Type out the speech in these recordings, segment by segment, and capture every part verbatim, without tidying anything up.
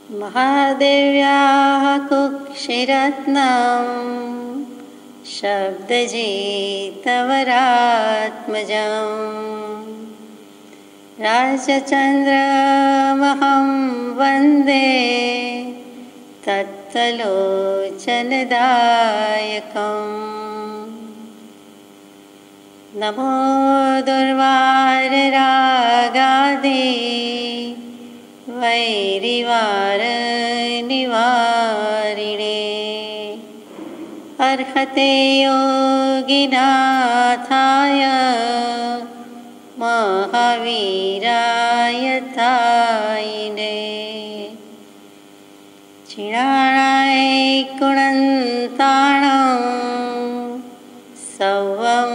महादेव्याः कुक्षिरत्नं शब्दजितवरात्मजं राजचन्द्रमहं वन्दे तत्तलोचनदायकम्। नमो दुर्वाररागादि वैरिवारनिवारिणे अर्हते योगिनाथाय महावीराय तायिने क्षीणाय कुणन्ताणं सौवं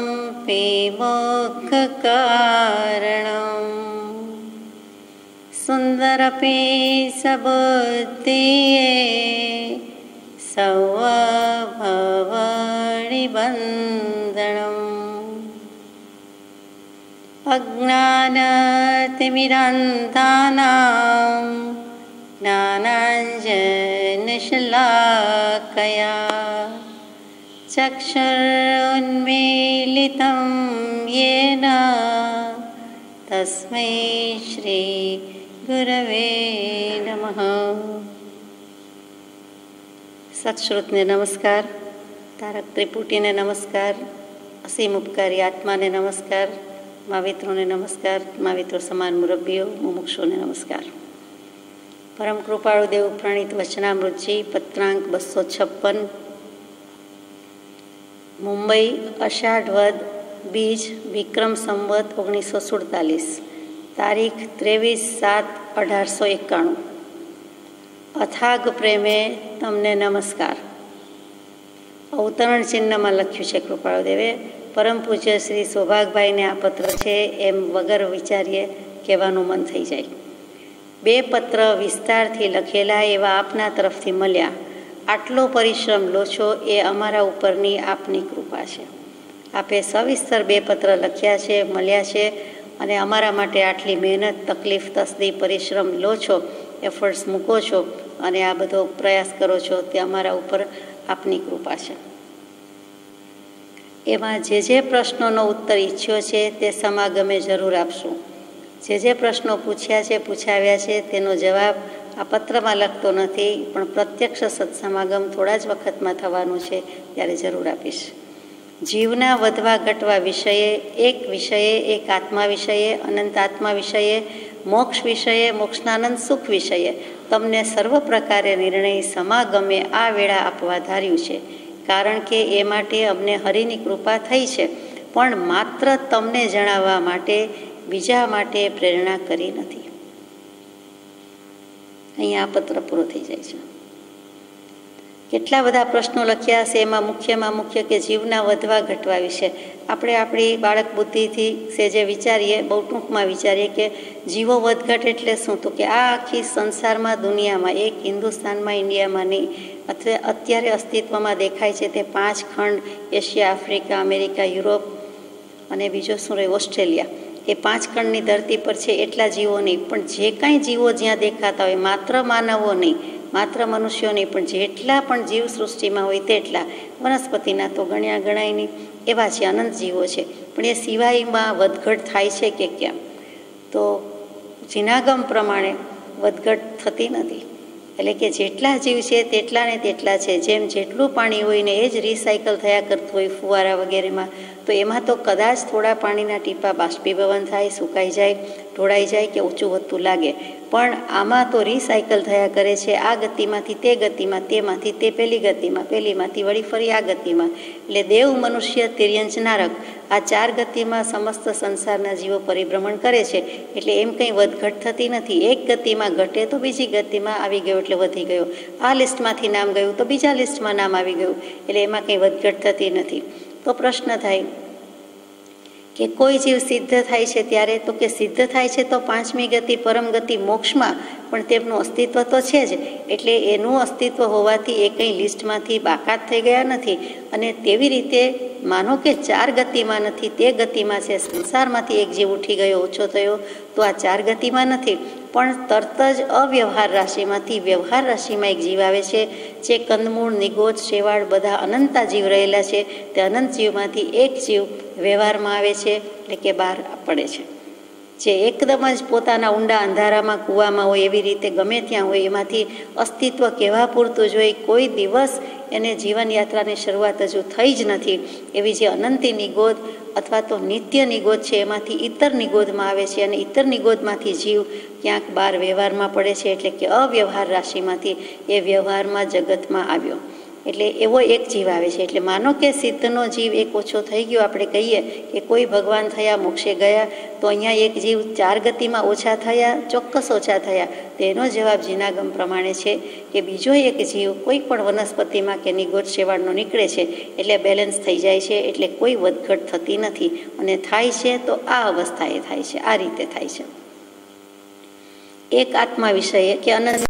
मोक्षकारणं सुन्दरपि सबुद्धिये सौवभवनिबन्धनम् अज्ञानतिमिरान्तानां ज्ञानाञ्जनशलाकया चक्षुरुन्मीलितं येन तस्मै श्री गुरवे नमः। सत्श्रुतने नमस्कार, तारक त्रिपुटीने नमस्कार, असीम उपकारी आत्माने नमस्कार, मावित्रोने नमस्कार, माविત્રો સમાન મુરબ્બીઓ મુમુક્ષોને નમસ્કાર। પરમ કૃપાળુ દેવ પ્રણીત વચનામૃતજી પત્રાંક બસો છપ્પન મુંબઈ અષાઢ વદ બીજ વિક્રમ સંવત ઓગણીસો સુડતાલીસ તારીખ ત્રેવીસ સાત અઢારસો એકાણું। અથાગ પ્રેમે તમને નમસ્કાર। અવતરણ ચિહ્નમાં લખ્યું છે કૃપાળુ દેવે। પરમ પૂજ્ય શ્રી સૌભાગભાઈને આ પત્ર છે એમ વગર વિચારીએ કહેવાનું મન થઈ જાય। બે પત્ર વિસ્તારથી લખેલા એવા આપના તરફથી મળ્યા। આટલો પરિશ્રમ લો છો એ અમારા ઉપરની આપની કૃપા છે। આપે સવિસ્તર બે પત્ર લખ્યા છે, મળ્યા છે અને અમારા માટે આટલી મહેનત, તકલીફ, તસદી, પરિશ્રમ લો છો, એફર્ટ્સ મૂકો છો અને આ બધો પ્રયાસ કરો છો તે અમારા ઉપર આપની કૃપા છે। એમાં જે જે પ્રશ્નોનો ઉત્તર ઈચ્છ્યો છે તે સમાગમે જરૂર આપશું। જે જે પ્રશ્નો પૂછ્યા છે, પૂછાવ્યા છે તેનો જવાબ આ પત્રમાં લખતો નથી, પણ પ્રત્યક્ષ સત્સમાગમ થોડા જ વખતમાં થવાનું છે ત્યારે જરૂર આપીશ। જીવના વધવા ઘટવા વિષયે, એક વિષયે, એક આત્મા વિષયે, અનંત આત્મા વિષયે, મોક્ષ વિષયે, મોક્ષનાનંદ સુખ વિષયે તમને સર્વ પ્રકારે નિર્ણય સમાગમે આ વેળા આપવા ધાર્યું છે, કારણ કે એ માટે અમને હરિની કૃપા થઈ છે, પણ માત્ર તમને જણાવવા માટે, બીજા માટે પ્રેરણા કરી નથી। અહીંયા આ પત્ર પૂરો થઈ જાય છે। કેટલા બધા પ્રશ્નો લખ્યા છે, એમાં મુખ્યમાં મુખ્ય કે જીવના વધવા ઘટવા વિશે આપણે આપણી બાળક બુદ્ધિથી સેજે વિચારીએ, બહુ ટૂંકમાં વિચારીએ કે જીવો વધઘટ એટલે શું? તો કે આ આખી સંસારમાં, દુનિયામાં, એક હિન્દુસ્તાનમાં, ઇન્ડિયામાં નહીં, અથવા અત્યારે અસ્તિત્વમાં દેખાય છે તે પાંચ ખંડ, એશિયા, આફ્રિકા, અમેરિકા, યુરોપ અને બીજો શું રહ્યો ઓસ્ટ્રેલિયા, એ પાંચ ખંડની ધરતી પર છે એટલા જીવો નહીં, પણ જે કાંઈ જીવો જ્યાં દેખાતા હોય, માત્ર માનવો નહીં, માત્ર મનુષ્યો નહીં, પણ જેટલા પણ જીવ સૃષ્ટિમાં હોય તેટલા, વનસ્પતિના તો ગણ્યા ગણાય નહીં એવા છે, અનંત જીવો છે, પણ એ સિવાયમાં વધઘટ થાય છે કે કેમ? તો જીનાગમ પ્રમાણે વધઘટ થતી નથી। એટલે કે જેટલા જીવ છે તેટલા ને તેટલા છે। જેમ જેટલું પાણી હોય ને એ જ રિસાયકલ થયા કરતું હોય ફુવારા વગેરેમાં, તો એમાં તો કદાચ થોડા પાણીના ટીપા બાષ્પીભવન થાય, સુકાઈ જાય, ઢોળાઈ જાય કે ઊંચું વધતું લાગે, પણ આમાં તો રિસાયકલ થયા કરે છે। આ ગતિમાંથી તે ગતિમાં, તેમાંથી તે પેલી ગતિમાં, પેલીમાંથી વળી ફરી આ ગતિમાં। એટલે દેવ, મનુષ્ય, તિર્યંચ, નારક આ ચાર ગતિમાં સમસ્ત સંસારના જીવો પરિભ્રમણ કરે છે। એટલે એમ કંઈ વધઘટ થતી નથી। એક ગતિમાં ઘટે તો બીજી ગતિમાં આવી ગયો એટલે વધી ગયો, આ લિસ્ટમાંથી નામ ગયું તો બીજા લિસ્ટમાં નામ આવી ગયું, એટલે એમાં કંઈ વધઘટ થતી નથી। તો પ્રશ્ન થાય કે કોઈ જીવ સિદ્ધ થાય છે ત્યારે, તો કે સિદ્ધ થાય છે તો પાંચમી ગતિ, પરમ ગતિ, મોક્ષમાં, પણ તેમનું અસ્તિત્વ તો છે જ, એટલે એનું અસ્તિત્વ હોવાથી એ કંઈ લિસ્ટમાંથી બાકાત થઈ ગયા નથી। અને તેવી રીતે માનો કે ચાર ગતિમાં નથી, તે ગતિમાં છે, સંસારમાંથી એક જીવ ઉઠી ગયો, ઓછો થયો, તો આ ચાર ગતિમાં નથી, પણ તરત જ અવ્યવહાર રાશિમાંથી વ્યવહાર રાશિમાં એક જીવ આવે છે, જે કંદમૂળ, નિગોદ, શેવાળ બધા અનંતા જીવ રહેલા છે. તે અનંત જીવમાંથી એક જીવ વ્યવહારમાં આવે છે, એટલે કે બહાર પડે છે. જે એકદમ જ પોતાના ઊંડા અંધારામાં કૂવામાં હોય એવી રીતે ગમે ત્યાં હોય, એમાંથી અસ્તિત્વ કેવા પૂરતું જોઈ કોઈ દિવસ એને જીવનયાત્રાની શરૂઆત હજુ થઈ જ નથી એવી જે અનંતી નિગોદ અથવા તો નિત્ય નિગોદ છે, એમાંથી ઇતર નિગોદમાં આવે છે. અને ઇતર નિગોદમાંથી જીવ ક્યાંક બહાર વ્યવહારમાં પડે છે, એટલે કે અવ્યવહાર રાશિમાંથી એ વ્યવહારમાં જગતમાં આવ્યો. એટલે એવો એક જીવ આવે છે. એટલે માનો કે સિદ્ધનો જીવ એક ઓછો થઈ ગયો, આપણે કહીએ કે કોઈ ભગવાન થયા, મોક્ષે ગયા, તો અહીંયા એક જીવ ચાર ગતિમાં ઓછા થયા, ચોક્કસ ઓછા થયા. તેનો જવાબ જીનાગમ પ્રમાણે છે કે બીજો એક જીવ કોઈ પણ વનસ્પતિમાં કે નિગોદ શેવાળનો નીકળે છે એટલે બેલેન્સ થઈ જાય છે, એટલે કોઈ વધઘટ થતી નથી. અને થાય છે તો આ અવસ્થાએ થાય છે, આ રીતે થાય છે. એક આત્મા વિષયે કે અનંત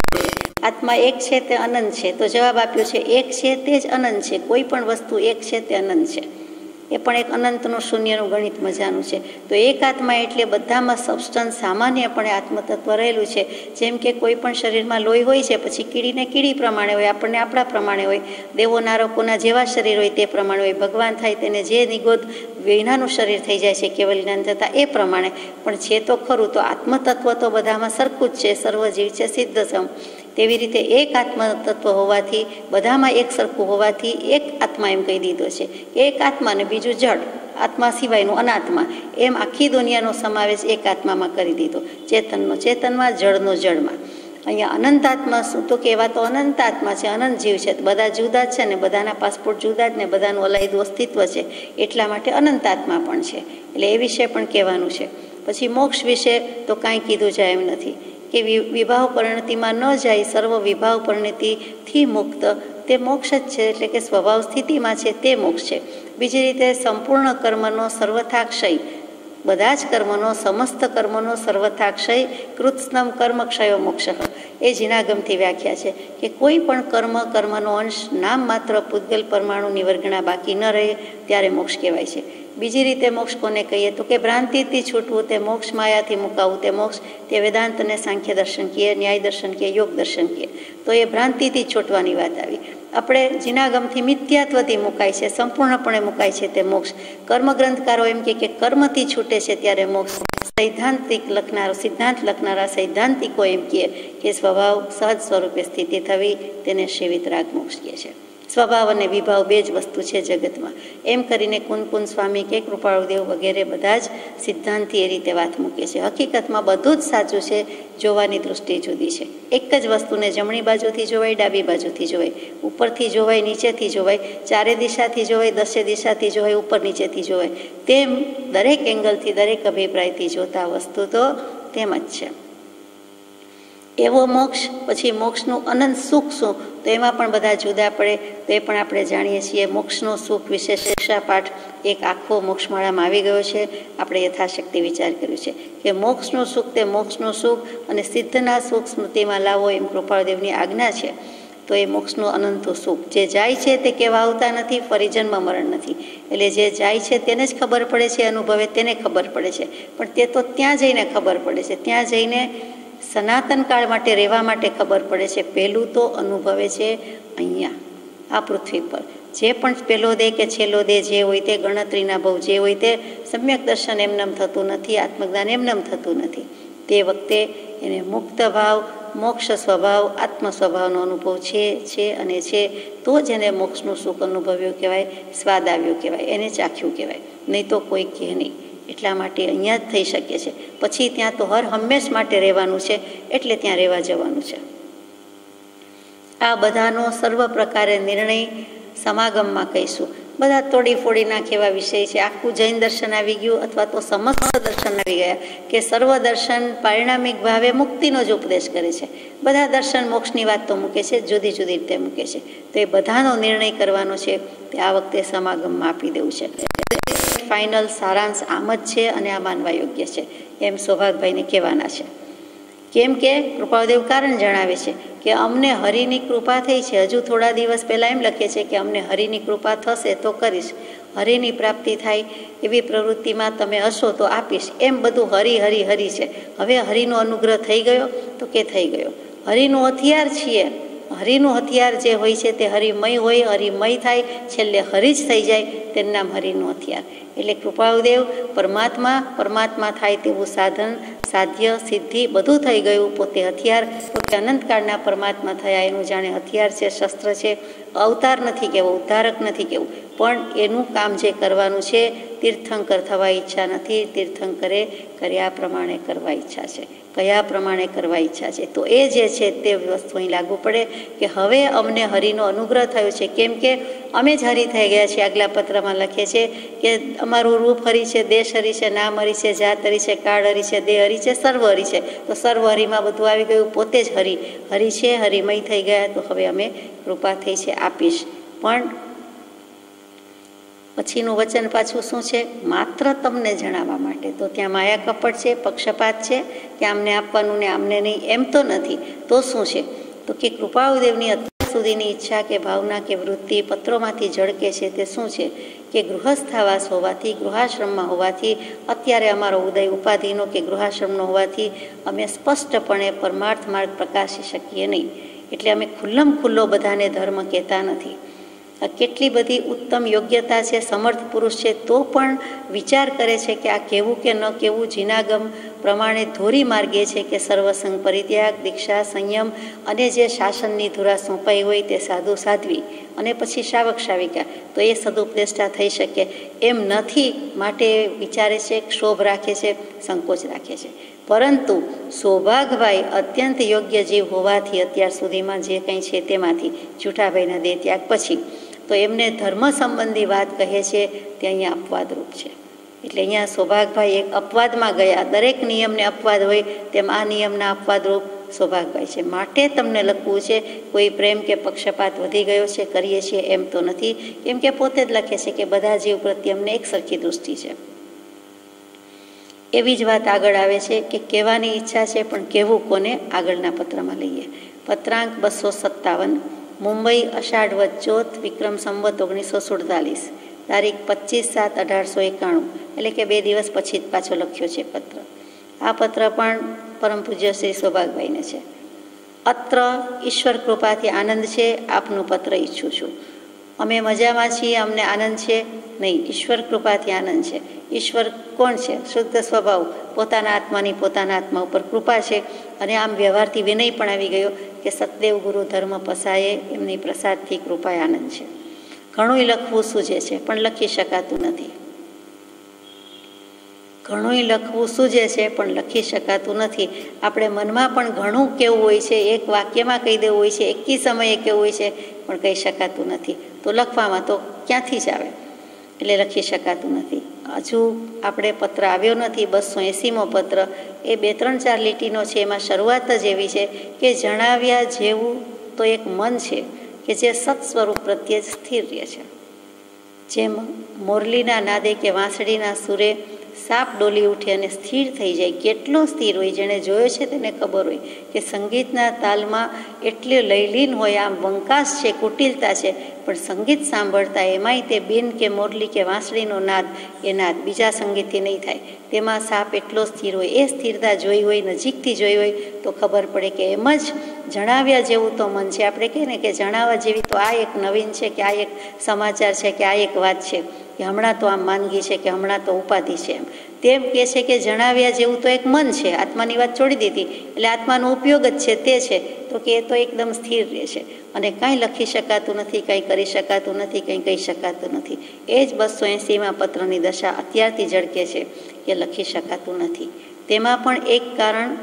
આત્મા એક છે તે અનંત છે, તો જવાબ આપ્યો છે એક છે તે જ અનંત છે. કોઈ પણ વસ્તુ એક છે તે અનંત છે. એ પણ એક અનંતનું શૂન્યનું ગણિત મજાનું છે. તો એક આત્મા એટલે બધામાં સબસ્ટન્સ સામાન્યપણે આત્મતત્વ રહેલું છે. જેમ કે કોઈ પણ શરીરમાં લોહી હોય છે, પછી કીડીને કીડી પ્રમાણે હોય, આપણને આપણા પ્રમાણે હોય, દેવો નારકોના જેવા શરીર હોય તે પ્રમાણે હોય, ભગવાન થાય તેને જે નિગોદ વિનાનું શરીર થઈ જાય છે કેવલ જ્ઞાન થતાં એ પ્રમાણે. પણ છે તો ખરું, તો આત્મતત્વ તો બધામાં સરખું જ છે, સર્વજીવ છે, સિદ્ધ સમ. તેવી રીતે એક આત્મતત્વ હોવાથી, બધામાં એક સરખું હોવાથી એક આત્મા એમ કહી દીધો છે. એક આત્મા ને બીજું જડ, આત્મા સિવાયનું અનાત્મા, એમ આખી દુનિયાનો સમાવેશ એક આત્મામાં કરી દીધો. ચેતનનો ચેતનમાં, જળનો જળમાં. અહીંયા અનંત આત્મા શું? તો કે એવા તો અનંત આત્મા છે, અનંત જીવ છે, બધા જુદા જ છે ને, બધાના પાસપોર્ટ જુદા જ ને, બધાનું અલાયદું અસ્તિત્વ છે, એટલા માટે અનંત આત્મા પણ છે. એટલે એ વિશે પણ કહેવાનું છે. પછી મોક્ષ વિશે તો કાંઈ કીધું જાય એમ નથી કે વિભાવ પરિણતિમાં ન જાય, સર્વ વિભાવ પરિણતિથી મુક્ત તે મોક્ષ જ છે, એટલે કે સ્વભાવ સ્થિતિમાં છે તે મોક્ષ છે. બીજી રીતે સંપૂર્ણ કર્મનો સર્વથા ક્ષય, બધા જ કર્મનો, સમસ્ત કર્મનો સર્વથા ક્ષય, કૃત્સ્નમ કર્મ ક્ષયો મોક્ષ, એ જીનાગમથી વ્યાખ્યા છે કે કોઈ પણ કર્મ, કર્મનો અંશ નામ માત્ર પૂતગલ પરમાણુ નિવર્ગણા બાકી ન રહે ત્યારે મોક્ષ કહેવાય છે. બીજી રીતે મોક્ષ કોને કહીએ? તો કે ભ્રાંતિથી છૂટવું તે મોક્ષ, માયાથી મુકાવવું તે મોક્ષ. તે વેદાંત અને સાંખ્ય દર્શન કહીએ, ન્યાય દર્શન કહીએ, યોગ દર્શન કહીએ. તો એ ભ્રાંતિથી છૂટવાની વાત આવી. આપણે જીનાગમથી મિથ્યાત્વથી મુકાય છે, સંપૂર્ણપણે મુકાય છે તે મોક્ષ. કર્મગ્રંથકારો એમ કે કર્મથી છૂટે છે ત્યારે મોક્ષ. સૈદ્ધાંતિક લખનારો સિદ્ધાંત લખનારા સૈદ્ધાંતિકો એમ કહે કે સ્વભાવ સહજ સ્વરૂપે સ્થિતિ થવી તેને શિવિતરાગ મોક્ષ કહે છે. સ્વભાવ અને વિભાવ બે જ વસ્તુ છે જગતમાં. એમ કરીને કુનકુન સ્વામી કે કૃપાળુદેવ વગેરે બધા જ સિદ્ધાંતથી એ રીતે વાત મૂકે છે. હકીકતમાં બધું જ સાચું છે, જોવાની દૃષ્ટિ જુદી છે. એક જ વસ્તુને જમણી બાજુથી જોવાય, ડાબી બાજુથી જોવાય, ઉપરથી જોવાય, નીચેથી જોવાય, ચારે દિશાથી જોવાય, દસે દિશાથી જોવાય, ઉપર નીચેથી જોવાય. તેમ દરેક એંગલથી, દરેક અભિપ્રાયથી જોતા વસ્તુ તો તેમ જ છે. એવો મોક્ષ. પછી મોક્ષનું અનંત સુખ શું? તો એમાં પણ બધા જુદા પડે. તો એ પણ આપણે જાણીએ છીએ. મોક્ષનું સુખ વિશે શિક્ષા પાઠ એક આખો મોક્ષમાળામાં આવી ગયો છે. આપણે યથાશક્તિ વિચાર કર્યું છે કે મોક્ષનું સુખ તે મોક્ષનું સુખ અને સિદ્ધના સુખ સ્મૃતિમાં લાવો એમ કૃપાળદેવની આજ્ઞા છે. તો એ મોક્ષનું અનંત સુખ જે જાય છે તે કહેવા આવતા નથી, ફરી જન્મ મરણ નથી. એટલે જે જાય છે તેને જ ખબર પડે છે, અનુભવે તેને ખબર પડે છે. પણ તે તો ત્યાં જઈને ખબર પડે છે, ત્યાં જઈને સનાતન કાળ માટે રહેવા માટે ખબર પડે છે. પહેલું તો અનુભવે છે અહીંયા આ પૃથ્વી પર. જે પણ પહેલો દે કે છેલ્લો દે જે હોય તે, ગણતરીના ભાવ જે હોય તે, સમ્યક દર્શન એમનેમ થતું નથી, આત્મજ્ઞાન એમનેમ થતું નથી. તે વખતે એને મુક્ત ભાવ, મોક્ષ સ્વભાવ, આત્મ સ્વભાવનો અનુભવ છે છે અને છે. તો જ એને મોક્ષનું સુખ અનુભવ્યું કહેવાય, સ્વાદ આવ્યો કહેવાય, એને ચાખ્યું કહેવાય. નહીં તો કોઈ કહે નહીં. એટલા માટે અહીંયા જ થઈ શકે છે. પછી ત્યાં તો હર હંમેશ માટે રહેવાનું છે, એટલે ત્યાં રહેવા જવાનું છે. આ બધાનો સર્વ પ્રકારે નિર્ણય સમાગમમાં કહીશું. બધા તોડી ફોડી નાખે એવા વિષય છે. આખું જૈન દર્શન આવી ગયું, અથવા તો સમસ્ત દર્શન આવી ગયા કે સર્વ દર્શન પારિણામિક ભાવે મુક્તિનો જ ઉપદેશ કરે છે. બધા દર્શન મોક્ષની વાત તો મૂકે છે, જુદી જુદી રીતે મૂકે છે. તો એ બધાનો નિર્ણય કરવાનો છે તે આ વખતે સમાગમમાં આપી દેવું છે. ફાઇનલ સારાંશ આમ જ છે અને આ માનવા યોગ્ય છે એમ સૌભાગભાઈને કહેવાના છે. કેમ કે કૃપાળુદેવ કારણ જણાવે છે કે અમને હરિની કૃપા થઈ છે. હજુ થોડા દિવસ પહેલાં એમ લખે છે કે અમને હરિની કૃપા થશે તો કરીશ, હરિની પ્રાપ્તિ થાય એવી પ્રવૃત્તિમાં તમે હશો તો આપીશ. એમ બધું હરિ હરિ હરિ છે. હવે હરિનો અનુગ્રહ થઈ ગયો તો કે થઈ ગયો. હરિનું હથિયાર છીએ. હરિનું હથિયાર જે હોય છે તે હરિમય હોય, હરિમય થાય, છેલ્લે હરિ જ થઈ જાય, તેનું નામ હરિનું હથિયાર. એટલે કૃપાળુદેવ પરમાત્મા પરમાત્મા થાય તેવું સાધન, સાધ્ય, સિદ્ધિ બધું થઈ ગયું. પોતે હથિયાર, પોતે અનંતકાળના પરમાત્મા થયા એનું જાણે હથિયાર છે, શસ્ત્ર છે. અવતાર નથી કહેવો, ઉદ્ધારક નથી કહેવું, પણ એનું કામ જે કરવાનું છે, તીર્થંકર થવા ઈચ્છા નથી. તીર્થંકરે કર્યા પ્રમાણે કરવા ઈચ્છા છે, કયા પ્રમાણે કરવા ઈચ્છા છે. તો એ જે છે તે વસ્તુ અહીં લાગુ પડે કે હવે અમને હરિનો અનુગ્રહ થયો છે. કેમ કે અમે જ હરિ થઈ ગયા છીએ. આગલા પત્રમાં લખે છે કે અમારું રૂપ હરિ છે, દેશ હરિ છે, નામ હરિ છે, જાત હરિ છે, કાળ હરિ છે, દેહ હરિ છે, સર્વ હરિ છે. તો સર્વ હરિમાં બધું આવી ગયું. પોતે જ હરિ હરિ છે, હરિમય થઈ ગયા. તો હવે અમે કૃપા થઈ છે આપીશ. પણ પછીનું વચન પાછું શું છે? માત્ર તમને જણાવવા માટે. તો ત્યાં માયા કપટ છે, પક્ષપાત છે કે આમને આપવાનું ને આમને નહીં, એમ તો નથી. તો શું છે? તો કે કૃપાળુદેવની અત્યાર સુધીની ઈચ્છા કે ભાવના કે વૃત્તિ પત્રોમાંથી ઝળકે છે તે શું છે કે ગૃહસ્થાવાસ હોવાથી, ગૃહાશ્રમમાં હોવાથી, અત્યારે અમારો ઉદય ઉપાધિનો કે ગૃહાશ્રમનો હોવાથી અમે સ્પષ્ટપણે પરમાર્થ માર્ગ પ્રકાશી શકીએ નહીં. એટલે અમે ખુલ્લમ ખુલ્લો બધાને ધર્મ કહેતા નથી. કેટલી બધી ઉત્તમ યોગ્યતા છે, સમર્થ પુરુષ છે, તો પણ વિચાર કરે છે કે આ કેવું કે ન કેવું. જીનાગમ પ્રમાણે ધોરી માર્ગે છે કે સર્વસંગ પરિત્યાગ, દીક્ષા, સંયમ અને જે શાસનની ધુરા સોંપાઈ હોય તે સાધુ સાધ્વી અને પછી શાવક શાવિકા, તો એ સદુપદેષ્ટા થઈ શકે એમ નથી. માટે વિચારે છે, ક્ષોભ રાખે છે, સંકોચ રાખે છે. પરંતુ સૌભાગભાઈ અત્યંત યોગ્ય જીવ હોવાથી અત્યાર સુધીમાં જે કંઈ છે તેમાંથી જૂઠાભાઈના દેહ ત્યાગ પછી તો એમને ધર્મ સંબંધી વાત કહે છે તે અહીંયા અપવાદરૂપ છે. એટલે અહીંયા સૌભાગભાઈ એક અપવાદમાં ગયા. દરેક નિયમને અપવાદ હોય તેમ આ નિયમના અપવાદરૂપ સૌભાગભાઈ છે. માટે તમને લખવું છે. કોઈ પ્રેમ કે પક્ષપાત વધી ગયો છે કરીએ છીએ એમ તો નથી. કેમ કે પોતે જ લખે છે કે બધા જીવ પ્રત્યે અમને એક સરખી દૃષ્ટિ છે. એવી જ વાત આગળ આવે છે કે કહેવાની ઈચ્છા છે પણ કહેવું કોને? આગળના પત્રમાં લઈએ. પત્રાંક બસો સત્તાવન, મુંબઈ, અષાઢવદ ચોથ, વિક્રમ સંવત ઓગણીસો સુડતાલીસ, તારીખ પચીસ સાત અઢારસો એકાણું. એટલે કે બે દિવસ પછી જ પાછો લખ્યો છે પત્ર. આ પત્ર પણ પરમ પૂજ્ય શ્રી સૌભાગભાઈને છે. અત્ર ઈશ્વર કૃપાથી આનંદ છે. આપનું પત્ર ઈચ્છું છું. અમે મજામાં છીએ, અમને આનંદ છે નહીં, ઈશ્વર કૃપાથી આનંદ છે. ઈશ્વર કોણ છે? શુદ્ધ સ્વભાવ, પોતાના આત્માની પોતાના આત્મા ઉપર કૃપા છે. અને આમ વ્યવહારથી વિનય પણ આવી ગયો કે સતદેવ ગુરુ ધર્મ પસાયે એમની પ્રસાદથી કૃપાએ આનંદ છે. ઘણું લખવું સૂજે છે પણ લખી શકાતું નથી. ઘણું લખવું સૂજે છે પણ લખી શકાતું નથી. આપણે મનમાં પણ ઘણું કેવું હોય છે, એક વાક્યમાં કહી દેવું હોય છે, એકી સમયે કેવું હોય છે, પણ કહી શકાતું નથી. તો લખવામાં તો ક્યાંથી જ આવે, એટલે લખી શકાતું નથી. હજુ આપણે પત્ર આવ્યો નથી. બસો એંસીમો પત્ર એ બે ત્રણ ચાર લીટીનો છે. એમાં શરૂઆત જ એવી છે કે જણાવ્યા જેવું તો એક મન છે કે જે સત સ્વરૂપ પ્રત્યે સ્થિર રહે છે. જેમ મોરલીના નાદે કે વાંસળીના સુરે સાપ ડોલી ઉઠે અને સ્થિર થઈ જાય. કેટલો સ્થિર હોય, જેણે જોયો છે તેને ખબર હોય કે સંગીતના તાલમાં એટલે લયલીન હોય. આમ વંકાશ છે, કુટિલતા છે, પણ સંગીત સાંભળતા એમાંય તે બીન કે મોરલી કે વાંસળીનો નાદ એ નાદ બીજા સંગીતથી નહીં થાય. તેમાં સાપ એટલો સ્થિર હોય. એ સ્થિરતા જોઈ હોય, નજીકથી જોઈ હોય તો ખબર પડે કે એમ જ જણાવ્યા જેવું તો મન છે. આપણે કહીએ ને કે જણાવવા જેવી તો આ એક નવીન છે, કે આ એક સમાચાર છે, કે આ એક વાત છે, કે હમણાં તો આમ માંદગી છે, કે હમણાં તો ઉપાધિ છે. એમ તેમ કહે છે કે જણાવ્યા જેવું તો એક મન છે. આત્માની વાત છોડી દીધી એટલે આત્માનો ઉપયોગ જ છે તે છે. તો કે એ તો એકદમ સ્થિર રહે છે અને કાંઈ લખી શકાતું નથી, કંઈ કરી શકાતું નથી, કંઈ કહી શકાતું નથી. એ જ બસો એંસીમાં પત્રની દશા અત્યારથી ઝળકે છે કે લખી શકાતું નથી. તેમાં પણ એક કારણ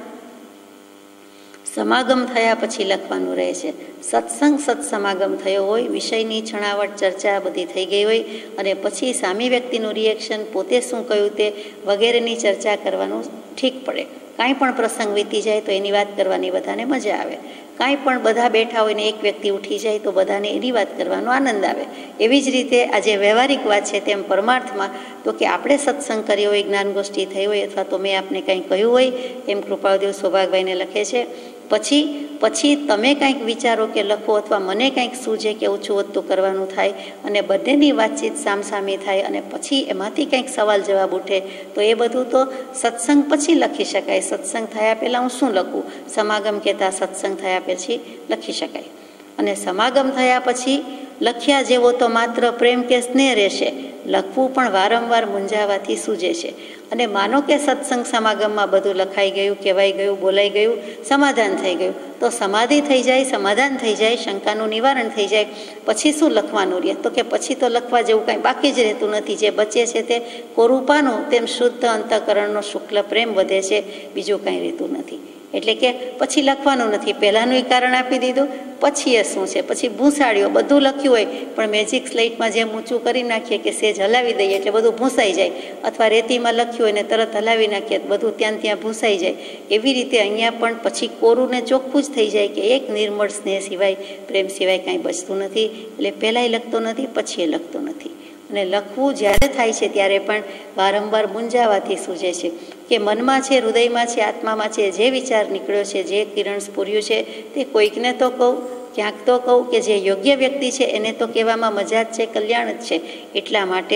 સમાગમ થયા પછી લખવાનું રહે છે. સત્સંગ સત્સમાગમ થયો હોય, વિષયની છણાવટ ચર્ચા બધી થઈ ગઈ હોય અને પછી સામી વ્યક્તિનું રિએક્શન, પોતે શું કહ્યું તે વગેરેની ચર્ચા કરવાનું ઠીક પડે. કાંઈ પણ પ્રસંગ વીતી જાય તો એની વાત કરવાની બધાને મજા આવે. કાંઈ પણ બધા બેઠા હોય ને એક વ્યક્તિ ઉઠી જાય તો બધાને એની વાત કરવાનો આનંદ આવે. એવી જ રીતે આ જે વ્યવહારિક વાત છે તેમ પરમાર્થમાં તો કે આપણે સત્સંગ કર્યો હોય, જ્ઞાનગોષ્ઠી થઈ હોય અથવા તો મેં આપને કંઈ કહ્યું હોય, એમ કૃપાળદેવ સૌભાગભાઈને લખે છે, પછી પછી તમે કંઈક વિચારો કે લખો અથવા મને કંઈક સૂઝે કે ઓછું વધતું કરવાનું થાય અને બંનેની વાતચીત સામસામી થાય અને પછી એમાંથી કંઈક સવાલ જવાબ ઉઠે તો એ બધું તો સત્સંગ પછી લખી શકાય. સત્સંગ થયા પહેલાં હું શું લખું? સમાગમ કહેતા સત્સંગ થયા પછી લખી શકાય. અને સમાગમ થયા પછી લખ્યા જેવો તો માત્ર પ્રેમ કે સ્નેહ રહેશે. લખવું પણ વારંવાર મૂંઝાવાથી સૂજે છે. અને માનો કે સત્સંગ સમાગમમાં બધું લખાઈ ગયું, કહેવાઈ ગયું, બોલાઈ ગયું, સમાધાન થઈ ગયું, તો સમાધિ થઈ જાય, સમાધાન થઈ જાય, શંકાનું નિવારણ થઈ જાય, પછી શું લખવાનું રહે? તો કે પછી તો લખવા જેવું કાંઈ બાકી જ રહેતું નથી. જે બચે છે તે કોરું પાનું, તેમ શુદ્ધ અંતઃકરણનો શુક્લ પ્રેમ વધે છે, બીજું કાંઈ રહેતું નથી. એટલે કે પછી લખવાનું નથી. પહેલાંનું કારણ આપી દીધું, પછી એ શું છે? પછી ભૂંસાળ્યો બધું લખ્યું હોય પણ મેજિક સ્લેટમાં જેમ ઊંચું કરી નાખીએ કે સેજ હલાવી દઈએ એટલે બધું ભૂંસાઈ જાય, અથવા રેતીમાં લખ્યું હોય ને તરત હલાવી નાખીએ બધું ત્યાં ત્યાં ભૂંસાઈ જાય. એવી રીતે અહીંયા પણ પછી કોરું ને ચોખ્ખું જ થઈ જાય કે એક નિર્મળ સ્નેહ સિવાય, પ્રેમ સિવાય કાંઈ બચતું નથી. એટલે પહેલાંય લખતો નથી, પછી એ લખતો નથી. અને લખવું જ્યારે થાય છે ત્યારે પણ વારંવાર મૂંઝાવાથી સૂજે છે કે મનમાં છે, હૃદયમાં છે, આત્મામાં છે, જે વિચાર નીકળ્યો છે, જે કિરણ સ્ફૂર્યું છે તે કોઈકને તો કહું, ક્યાંક તો કહું, કે જે યોગ્ય વ્યક્તિ છે એને તો કહેવામાં મજા જ છે, કલ્યાણ જ છે. એટલા માટે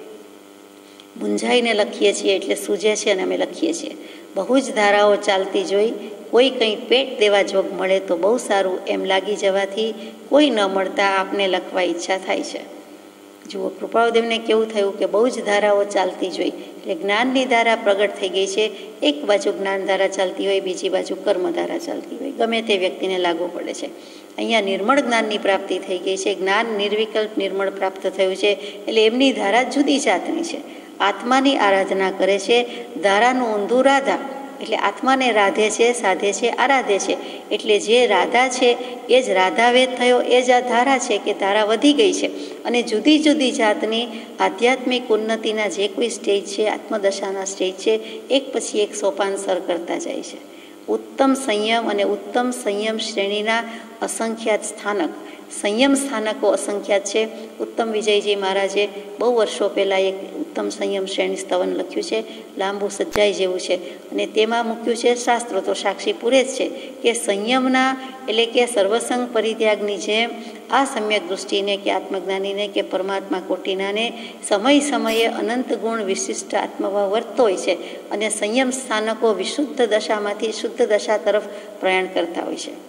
મૂંઝાઈને લખીએ છીએ, એટલે સૂજે છે અને અમે લખીએ છીએ. બહુ જ ધારાઓ ચાલતી જોઈ કોઈ કંઈ પેટ દેવા જોગ મળે તો બહુ સારું એમ લાગી જવાથી કોઈ ન મળતા આપને લખવા ઈચ્છા થાય છે. જુઓ, કૃપાળદેવને કેવું થયું કે બહુ જ ધારાઓ ચાલતી જોઈ એટલે જ્ઞાનની ધારા પ્રગટ થઈ ગઈ છે. એક બાજુ જ્ઞાન ધારા ચાલતી હોય, બીજી બાજુ કર્મધારા ચાલતી હોય, ગમે તે વ્યક્તિને લાગુ પડે છે. અહીંયા નિર્મળ જ્ઞાનની પ્રાપ્તિ થઈ ગઈ છે, જ્ઞાન નિર્વિકલ્પ નિર્મળ પ્રાપ્ત થયું છે, એટલે એમની ધારા જુદી જાતની છે. આત્માની આરાધના કરે છે, ધારાનું ઊંધું રાધા, એટલે આત્માને રાધે છે, સાધે છે, આરાધે છે. એટલે જે રાધા છે એ જ રાધાવેદ થયો, એ જ આ ધારા છે કે ધારા વધી ગઈ છે. અને જુદી જુદી જાતની આધ્યાત્મિક ઉન્નતિના જે કોઈ સ્ટેજ છે, આત્મદશાના સ્ટેજ છે, એક પછી એક સોપાન સર કરતા જાય છે. ઉત્તમ સંયમ અને ઉત્તમ સંયમ શ્રેણીના અસંખ્યાત સ્થાનક, સંયમ સ્થાનકો અસંખ્યાત છે. ઉત્તમ વિજયજી મહારાજે બહુ વર્ષો પહેલાં એક ઉત્તમ સંયમ શ્રેણી સ્તવન લખ્યું છે, લાંબુ સજ્જાઈ જેવું છે, અને તેમાં મૂક્યું છે, શાસ્ત્રો તો સાક્ષી પૂરે જ છે કે સંયમના એટલે કે સર્વસંગ પરિત્યાગની જેમ આ સમ્યક દૃષ્ટિને કે આત્મજ્ઞાનીને કે પરમાત્મા કોટીનાને સમય સમયે અનંત ગુણ વિશિષ્ટ આત્મભાવ વર્તતો હોય છે, અને સંયમ સ્થાનકો વિશુદ્ધ દશામાંથી શુદ્ધ દશા તરફ પ્રયાણ કરતા હોય છે.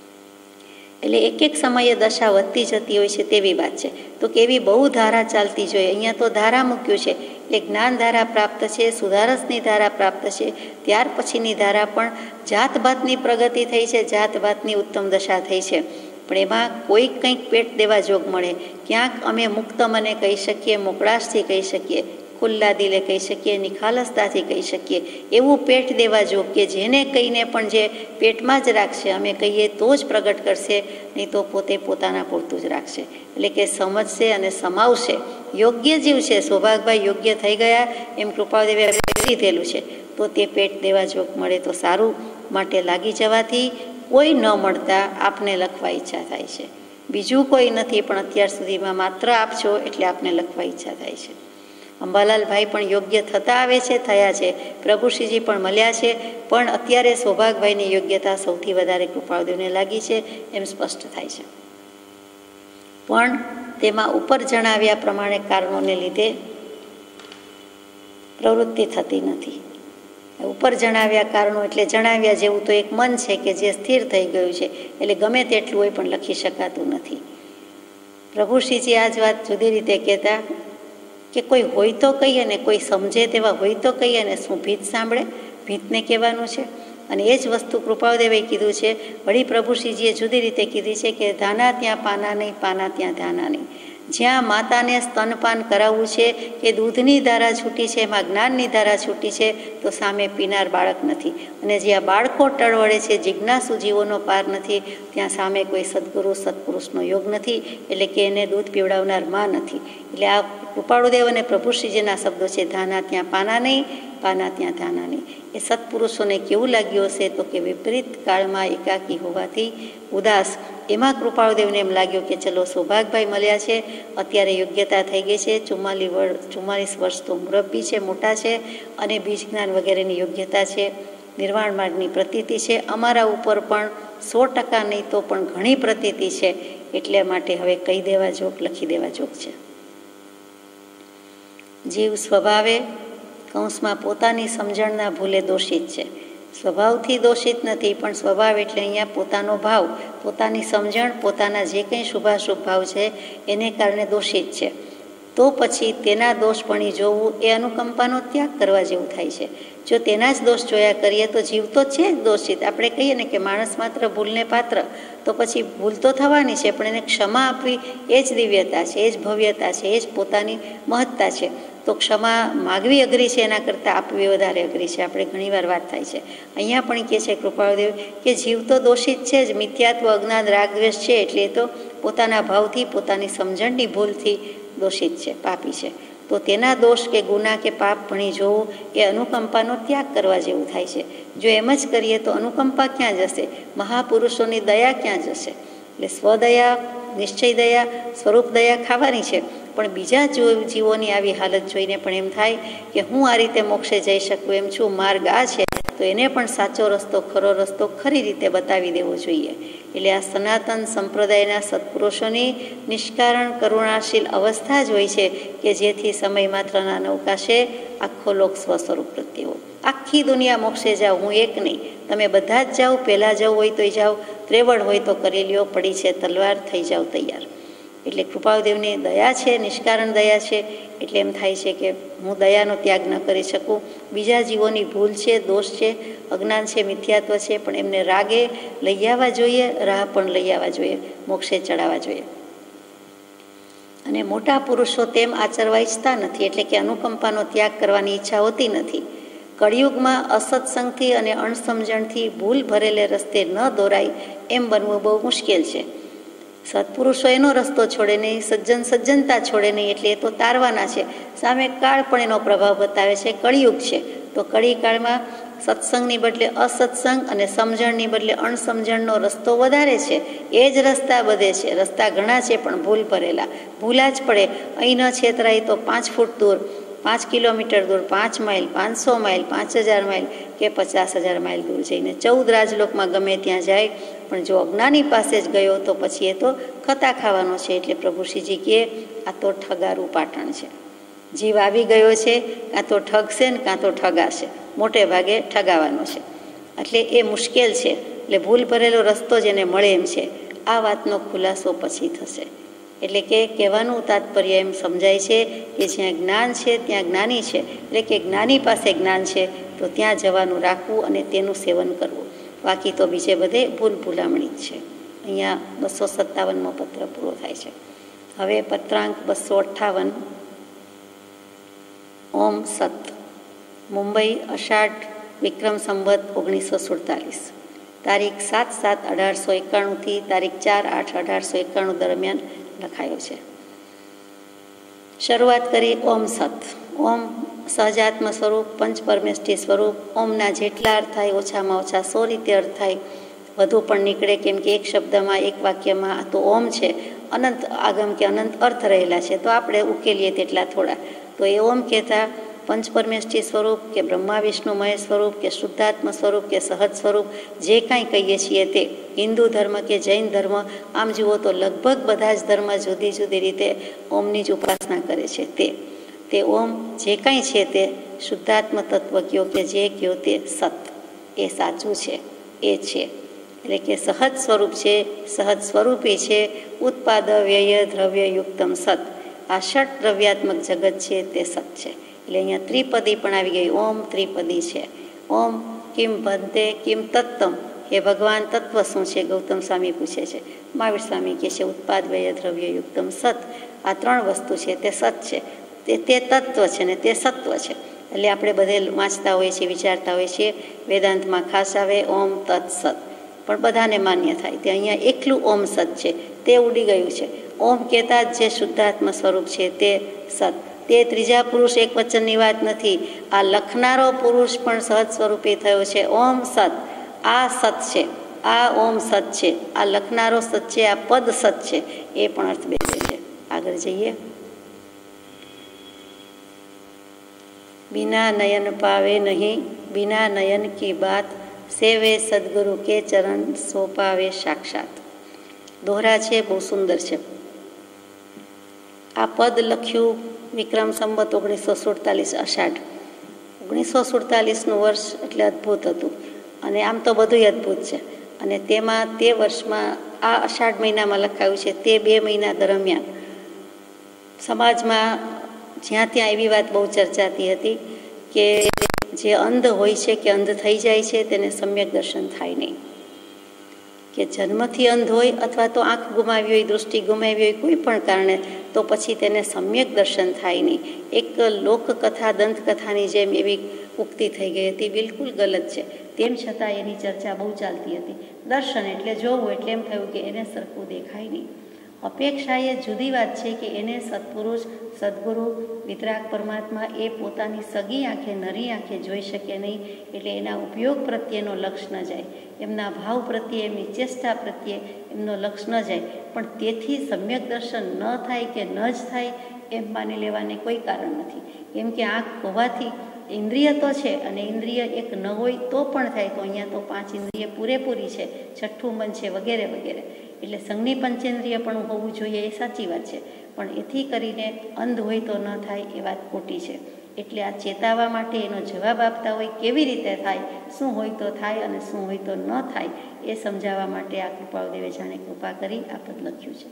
એટલે એક એક સમયે દશા વધતી જતી હોય છે તેવી વાત છે. તો કેવી બહુ ધારા ચાલતી જોઈએ. અહીંયા તો ધારા મૂક્યું છે એટલે જ્ઞાન ધારા પ્રાપ્ત છે, સુધારસની ધારા પ્રાપ્ત છે, ત્યાર પછીની ધારા પણ જાતભાતની પ્રગતિ થઈ છે, જાતભાતની ઉત્તમ દશા થઈ છે. પણ એમાં કોઈ કંઈક પેટ દેવા જોગ મળે. ક્યાંક અમે મુક્ત મને કહી શકીએ, મોકળાશથી કહી શકીએ, ખુલ્લા દિલે કહી શકીએ, નિખાલસતાથી કહી શકીએ, એવું પેટ દેવા જોગ કે જેને કહીને પણ જે પેટમાં જ રાખશે, અમે કહીએ તો જ પ્રગટ કરશે, નહીં તો પોતે પોતાના પૂરતું જ રાખશે. એટલે કે સમજશે અને સમાવશે. યોગ્ય જીવ છે, સૌભાગભાઈ યોગ્ય થઈ ગયા એમ કૃપાળદેવે લીધેલું છે, તો તે પેટ દેવા જોગ મળે તો સારું. માટે લાગી જવાથી કોઈ ન મળતા આપને લખવા ઈચ્છા થાય છે. બીજું કોઈ નથી, પણ અત્યાર સુધીમાં માત્ર આપ છો એટલે આપને લખવા ઈચ્છા થાય છે. અંબાલાલભાઈ પણ યોગ્ય થતા આવે છે, થયા છે. પ્રભુશ્રીજી પણ મળ્યા છે, પણ અત્યારે સૌભાગભાઈની યોગ્યતા સૌથી વધારે કૃપાળદેવને લાગી છે એમ સ્પષ્ટ થાય છે. પણ તેમાં ઉપર જણાવ્યા પ્રમાણે કારણોને લીધે પ્રવૃત્તિ થતી નથી. ઉપર જણાવ્યા કારણો એટલે જણાવ્યા જેવું તો એક મન છે કે જે સ્થિર થઈ ગયું છે, એટલે ગમે તેટલું હોય પણ લખી શકાતું નથી. પ્રભુશ્રીજી આ જ વાત જુદી રીતે કહેતા કે કોઈ હોય તો કહીએ ને, કોઈ સમજે તેવા હોય તો કહીએ ને, શું ભીત સાંભળે? ભીતને કહેવાનું છે. અને એ જ વસ્તુ કૃપાળદેવે કીધું છે. વળી પ્રભુશ્રીજીએ જુદી રીતે કીધી છે કે ધાના ત્યાં પાના નહીં, પાના ત્યાં ધાના નહીં. જ્યાં માતાને સ્તનપાન કરાવવું છે કે દૂધની ધારા છૂટી છે, એમાં જ્ઞાનની ધારા છૂટી છે, તો સામે પીનાર બાળક નથી. અને જ્યાં બાળકો ટળવળે છે, જિજ્ઞાસુ જીવોનો પાર નથી, ત્યાં સામે કોઈ સદગુરુ સત્પુરુષનો યોગ નથી, એટલે કે એને દૂધ પીવડાવનાર માં નથી. એટલે આ કૃપાળુદેવ અને પ્રભુશ્રીજીના શબ્દો છે, ધાના ત્યાં પાના નહીં, પાના ત્યાં ધાનાની. એ સત્પુરુષોને કેવું લાગ્યું હશે તો કે વિપરીત કાળમાં એકાકી હોવાથી ઉદાસ. એમાં કૃપાળુદેવને એમ લાગ્યું કે ચલો સૌભાગભાઈ મળ્યા છે, અત્યારે યોગ્યતા થઈ ગઈ છે, ચુમ્માલીસ વર્ષ ચુમ્માલીસ વર્ષ તો મુરબ્બી છે, મોટા છે, અને બીજ જ્ઞાન વગેરેની યોગ્યતા છે, નિર્વાણ માર્ગની પ્રતીતિ છે, અમારા ઉપર પણ સો ટકા નહીં તો પણ ઘણી પ્રતીતિ છે, એટલે માટે હવે કહી દેવા જોગ, લખી દેવા જોગ છે. જીવ સ્વભાવે કૌંસમાં પોતાની સમજણના ભૂલે દોષિત છે. સ્વભાવથી દોષિત નથી, પણ સ્વભાવ એટલે અહીંયા પોતાનો ભાવ, પોતાની સમજણ, પોતાના જે કંઈ શુભાશુભ ભાવ છે એને કારણે દોષિત છે. તો પછી તેના દોષ ભણી જોવું એ અનુકંપાનો ત્યાગ કરવા જેવું થાય છે. જો તેના જ દોષ જોયા કરીએ તો જીવ તો છે જ દોષિત. આપણે કહીએ ને કે માણસ માત્ર ભૂલને પાત્ર, તો પછી ભૂલ તો થવાની છે, પણ એને ક્ષમા આપવી એ જ દિવ્યતા છે, એ જ ભવ્યતા છે, એ જ પોતાની મહત્તા છે. તો ક્ષમા માગવી અઘરી છે, એના કરતાં આપવી વધારે અઘરી છે. આપણે ઘણીવાર વાત થાય છે. અહીંયા પણ કહે છે કૃપાળુદેવ કે જીવ તો દોષિત છે જ, મિથ્યાત્વ, અજ્ઞાન, રાગ, દ્વેષ છે, એટલે એ તો પોતાના ભાવથી, પોતાની સમજણની ભૂલથી દોષિત છે, પાપી છે. તો તેના દોષ કે ગુના કે પાપ ભણી જોવું એ અનુકંપાનો ત્યાગ કરવા જેવું થાય છે. જો એમ જ કરીએ તો અનુકંપા ક્યાં જશે? મહાપુરુષોની દયા ક્યાં જશે? એટલે સ્વદયા, નિશ્ચય દયા, સ્વરૂપ દયા ખાવાની છે, પણ બીજા જીવોની આવી હાલત જોઈને પણ એમ થાય કે હું આ રીતે મોક્ષે જઈ શકું એમ છું, માર્ગ આ છે, તો એને પણ સાચો રસ્તો, ખરો રસ્તો ખરી રીતે બતાવી દેવો જોઈએ. એટલે આ સનાતન સંપ્રદાયના સત્પુરુષોની નિષ્કારણ કરુણાશીલ અવસ્થા જ હોય છે કે જેથી સમય માત્રના નૌકાશે આખો લોક સ્વસ્વરૂપ પ્રત્યે. આખી દુનિયા મોક્ષે જાઓ, હું એક નહીં, તમે બધા જ જાઓ, પહેલાં જવું હોય તોય જાઓ, ત્રેવડ હોય તો કરી લ્યો, પડી છે તલવાર, થઈ જાઓ તૈયાર. એટલે કૃપાળુદેવની દયા છે, નિષ્કારણ દયા છે, એટલે એમ થાય છે કે હું દયાનો ત્યાગ ન કરી શકું. બીજા જીવોની ભૂલ છે, દોષ છે, અજ્ઞાન છે, મિથ્યાત્વ છે, પણ એમને રાગે લઈ આવવા જોઈએ, રાહ પણ લઈ આવવા જોઈએ, મોક્ષે ચડાવવા જોઈએ. અને મોટા પુરુષો તેમ આચરવા ઈચ્છતા નથી, એટલે કે અનુકંપાનો ત્યાગ કરવાની ઈચ્છા હોતી નથી. કળિયુગમાં અસત્સંગથી અને અણસમજણથી ભૂલ ભરેલે રસ્તે ન દોરાય એમ બનવું બહુ મુશ્કેલ છે. સત્પુરુષો એનો રસ્તો છોડે નહીં, સજ્જન સજ્જનતા છોડે નહીં, એટલે એ તો તારવાના છે. સામે કાળ પણ એનો પ્રભાવ બતાવે છે, કળિયુગ છે. તો કળી કાળમાં સત્સંગની બદલે અસત્સંગ અને સમજણની બદલે અણસમજણનો રસ્તો વધારે છે. એ જ રસ્તા બધે છે. રસ્તા ઘણા છે પણ ભૂલ ભરેલા, ભૂલા જ પડે. અહીં ન છેતરાય તો પાંચ ફૂટ દૂર, પાંચ કિલોમીટર દૂર, પાંચ માઇલ, પાંચસો માઇલ, પાંચ હજાર માઇલ કે પચાસ હજાર માઇલ દૂર જઈને ચૌદ રાજલોકમાં ગમે ત્યાં જાય, પણ જો અજ્ઞાની પાસે જ ગયો તો પછી એ તો ખતા ખાવાનો છે. એટલે પ્રભુ શ્રીજી કહે આ તો ઠગારું પાટણ છે. જીવ આવી ગયો છે, કાં તો ઠગશે ને કાં તો ઠગાશે, મોટે ભાગે ઠગાવાનો છે. એટલે એ મુશ્કેલ છે. એટલે ભૂલ ભરેલો રસ્તો જ એને મળે એમ છે. આ વાતનો ખુલાસો પછી થશે. એટલે કે કહેવાનું તાત્પર્ય એમ સમજાય છે કે જ્યાં જ્ઞાન છે ત્યાં જ્ઞાની છે, એટલે કે જ્ઞાની પાસે જ્ઞાન છે તો ત્યાં જવાનું રાખવું અને તેનું સેવન કરવું. બાકી તો બીજે બધે ભૂલ ભૂલામણી જ છે. અહીંયા બસો સત્તાવનમો પત્ર પૂરો થાય છે. હવે પત્રાંક બસો અઠ્ઠાવન. ઓમ સત. મુંબઈ, અષાઢ વિક્રમ સંવત ઓગણીસો સુડતાલીસ. તારીખ સાત સાત અઢારસો એકાણુંથી તારીખ ચાર આઠ અઢારસો એકાણું દરમિયાન લખાયો છે. શરૂઆત કરી ઓમ સત. ઓમ સહજાત્મ સ્વરૂપ, પંચ પરમેષ્ઠી સ્વરૂપ. ઓમના જેટલા અર્થ થાય ઓછામાં ઓછા સો રીતે અર્થ થાય, વધુ પણ નીકળે, કેમ કે એક શબ્દમાં, એક વાક્યમાં આ તો ઓમ છે, અનંત આગમ કે અનંત અર્થ રહેલા છે, તો આપણે ઉકેલીએ તેટલા થોડા. તો એ ઓમ કહેતા પંચ પરમેષ્ઠી સ્વરૂપ કે બ્રહ્મા વિષ્ણુ મહેશ સ્વરૂપ કે શુદ્ધાત્મ સ્વરૂપ કે સહજ સ્વરૂપ જે કાંઈ કહીએ છીએ તે, હિન્દુ ધર્મ કે જૈન ધર્મ, આમ જુઓ તો લગભગ બધા જ ધર્મ જુદી જુદી રીતે ઓમની જ ઉપાસના કરે છે. તે તે ઓમ જે કાંઈ છે તે શુદ્ધાત્મ તત્વ કયો કે જે કયો તે સત, એ સાચું છે, એ છે. એટલે કે સહજ સ્વરૂપ છે, સહજ સ્વરૂપી છે, ઉત્પાદ વ્યય દ્રવ્યયુક્તમ સત. આ ષટ દ્રવ્યાત્મક જગત છે તે સત છે. એટલે અહીંયા ત્રિપદી પણ આવી ગઈ. ઓમ ત્રિપદી છે. ઓમ કિમ ભંતે કિમ તત્તમ, એ ભગવાન તત્વ શું છે? ગૌતમ સ્વામી પૂછે છે. મહાવીર સ્વામી કહે છે ઉત્પાદ વ્યય દ્રવ્યયુક્તમ સત. આ ત્રણ વસ્તુ છે તે સત છે, તે તે તત્વ છે ને તે સત્વ છે. એટલે આપણે બધે વાંચતા હોઈએ છીએ, વિચારતા હોઈએ છીએ. વેદાંતમાં ખાસ આવે ઓમ તત્ સત, પણ બધાને માન્ય થાય. તે અહીંયા એકલું ઓમ સત છે, તે ઉડી ગયું છે. ઓમ કહેતા જ જે શુદ્ધાત્મ સ્વરૂપ છે તે સત. તે ત્રીજા પુરુષ એક વચનની વાત નથી. આ લખનારો પુરુષ પણ સહજ સ્વરૂપે થયો છે. ઓમ સત, આ સત છે, આ ઓમ સત છે, આ લખનારો સત છે, આ પદ સત છે, એ પણ અર્થ બેસે છે. આગળ જઈએ. बिना नयन पावे नहीं, बिना नयन की बात, सेवे सदगुरु के चरण सो पावे साक्षात. દોહરા છે, બહુ સુંદર છે. આ પદ લખ્યું વિક્રમ સંવત ઓગણીસો સુડતાલીસ અષાઢ. ઓગણીસો સુડતાલીસનું વર્ષ એટલે અદ્ભુત હતું, અને આમ તો બધું અદ્ભુત છે. અને તેમાં તે વર્ષમાં આ અષાઢ મહિનામાં લખાયું છે. તે બે મહિના દરમિયાન સમાજમાં જ્યાં ત્યાં એવી વાત બહુ ચર્ચાતી હતી કે જે અંધ હોય છે કે અંધ થઈ જાય છે તેને સમ્યક દર્શન થાય નહીં. કે જન્મથી અંધ હોય અથવા તો આંખ ગુમાવી હોય, દૃષ્ટિ ગુમાવી હોય, કોઈ પણ કારણે, તો પછી તેને સમ્યક દર્શન થાય નહીં. એક લોકકથા, દંતકથાની જેમ એવી ઉક્તિ થઈ ગઈ હતી. બિલકુલ ગલત છે. તેમ છતાં એની ચર્ચા બહુ ચાલતી હતી. દર્શન એટલે જોવું, એટલે એમ થયું કે એને સરખું દેખાય નહીં. અપેક્ષા એ જુદી વાત છે કે એને સત્પુરુષ, સદગુરુ, વિતરાગ પરમાત્મા એ પોતાની સગી આંખે, નરી આંખે જોઈ શકે નહીં. એટલે એના ઉપયોગ પ્રત્યેનો લક્ષ ન જાય, એમના ભાવ પ્રત્યે, એમની ચેષ્ટા પ્રત્યે એમનો લક્ષ ન જાય. પણ તેથી સમ્યક દર્શન ન થાય કે ન જ થાય એમ માની લેવાને કોઈ કારણ નથી. કેમ કે આંખ હોવાથી ઇન્દ્રિય તો છે, અને ઇન્દ્રિય એક ન હોય તો પણ થાય. તો અહીંયા તો પાંચ ઇન્દ્રિય પૂરેપૂરી છે, છઠ્ઠું મન છે, વગેરે વગેરે. એટલે સંજ્ઞી પંચેન્દ્રિય પણ હોવું જોઈએ, એ સાચી વાત છે. પણ એથી કરીને અંધ હોય તો ન થાય એ વાત ખોટી છે. એટલે આ ચેતાવવા માટે એનો જવાબ આપતા હોય, કેવી રીતે થાય, શું હોય તો થાય અને શું હોય તો ન થાય, એ સમજાવવા માટે આ કૃપાળુદેવે જાણે કૃપા કરી આ પદ લખ્યું છે.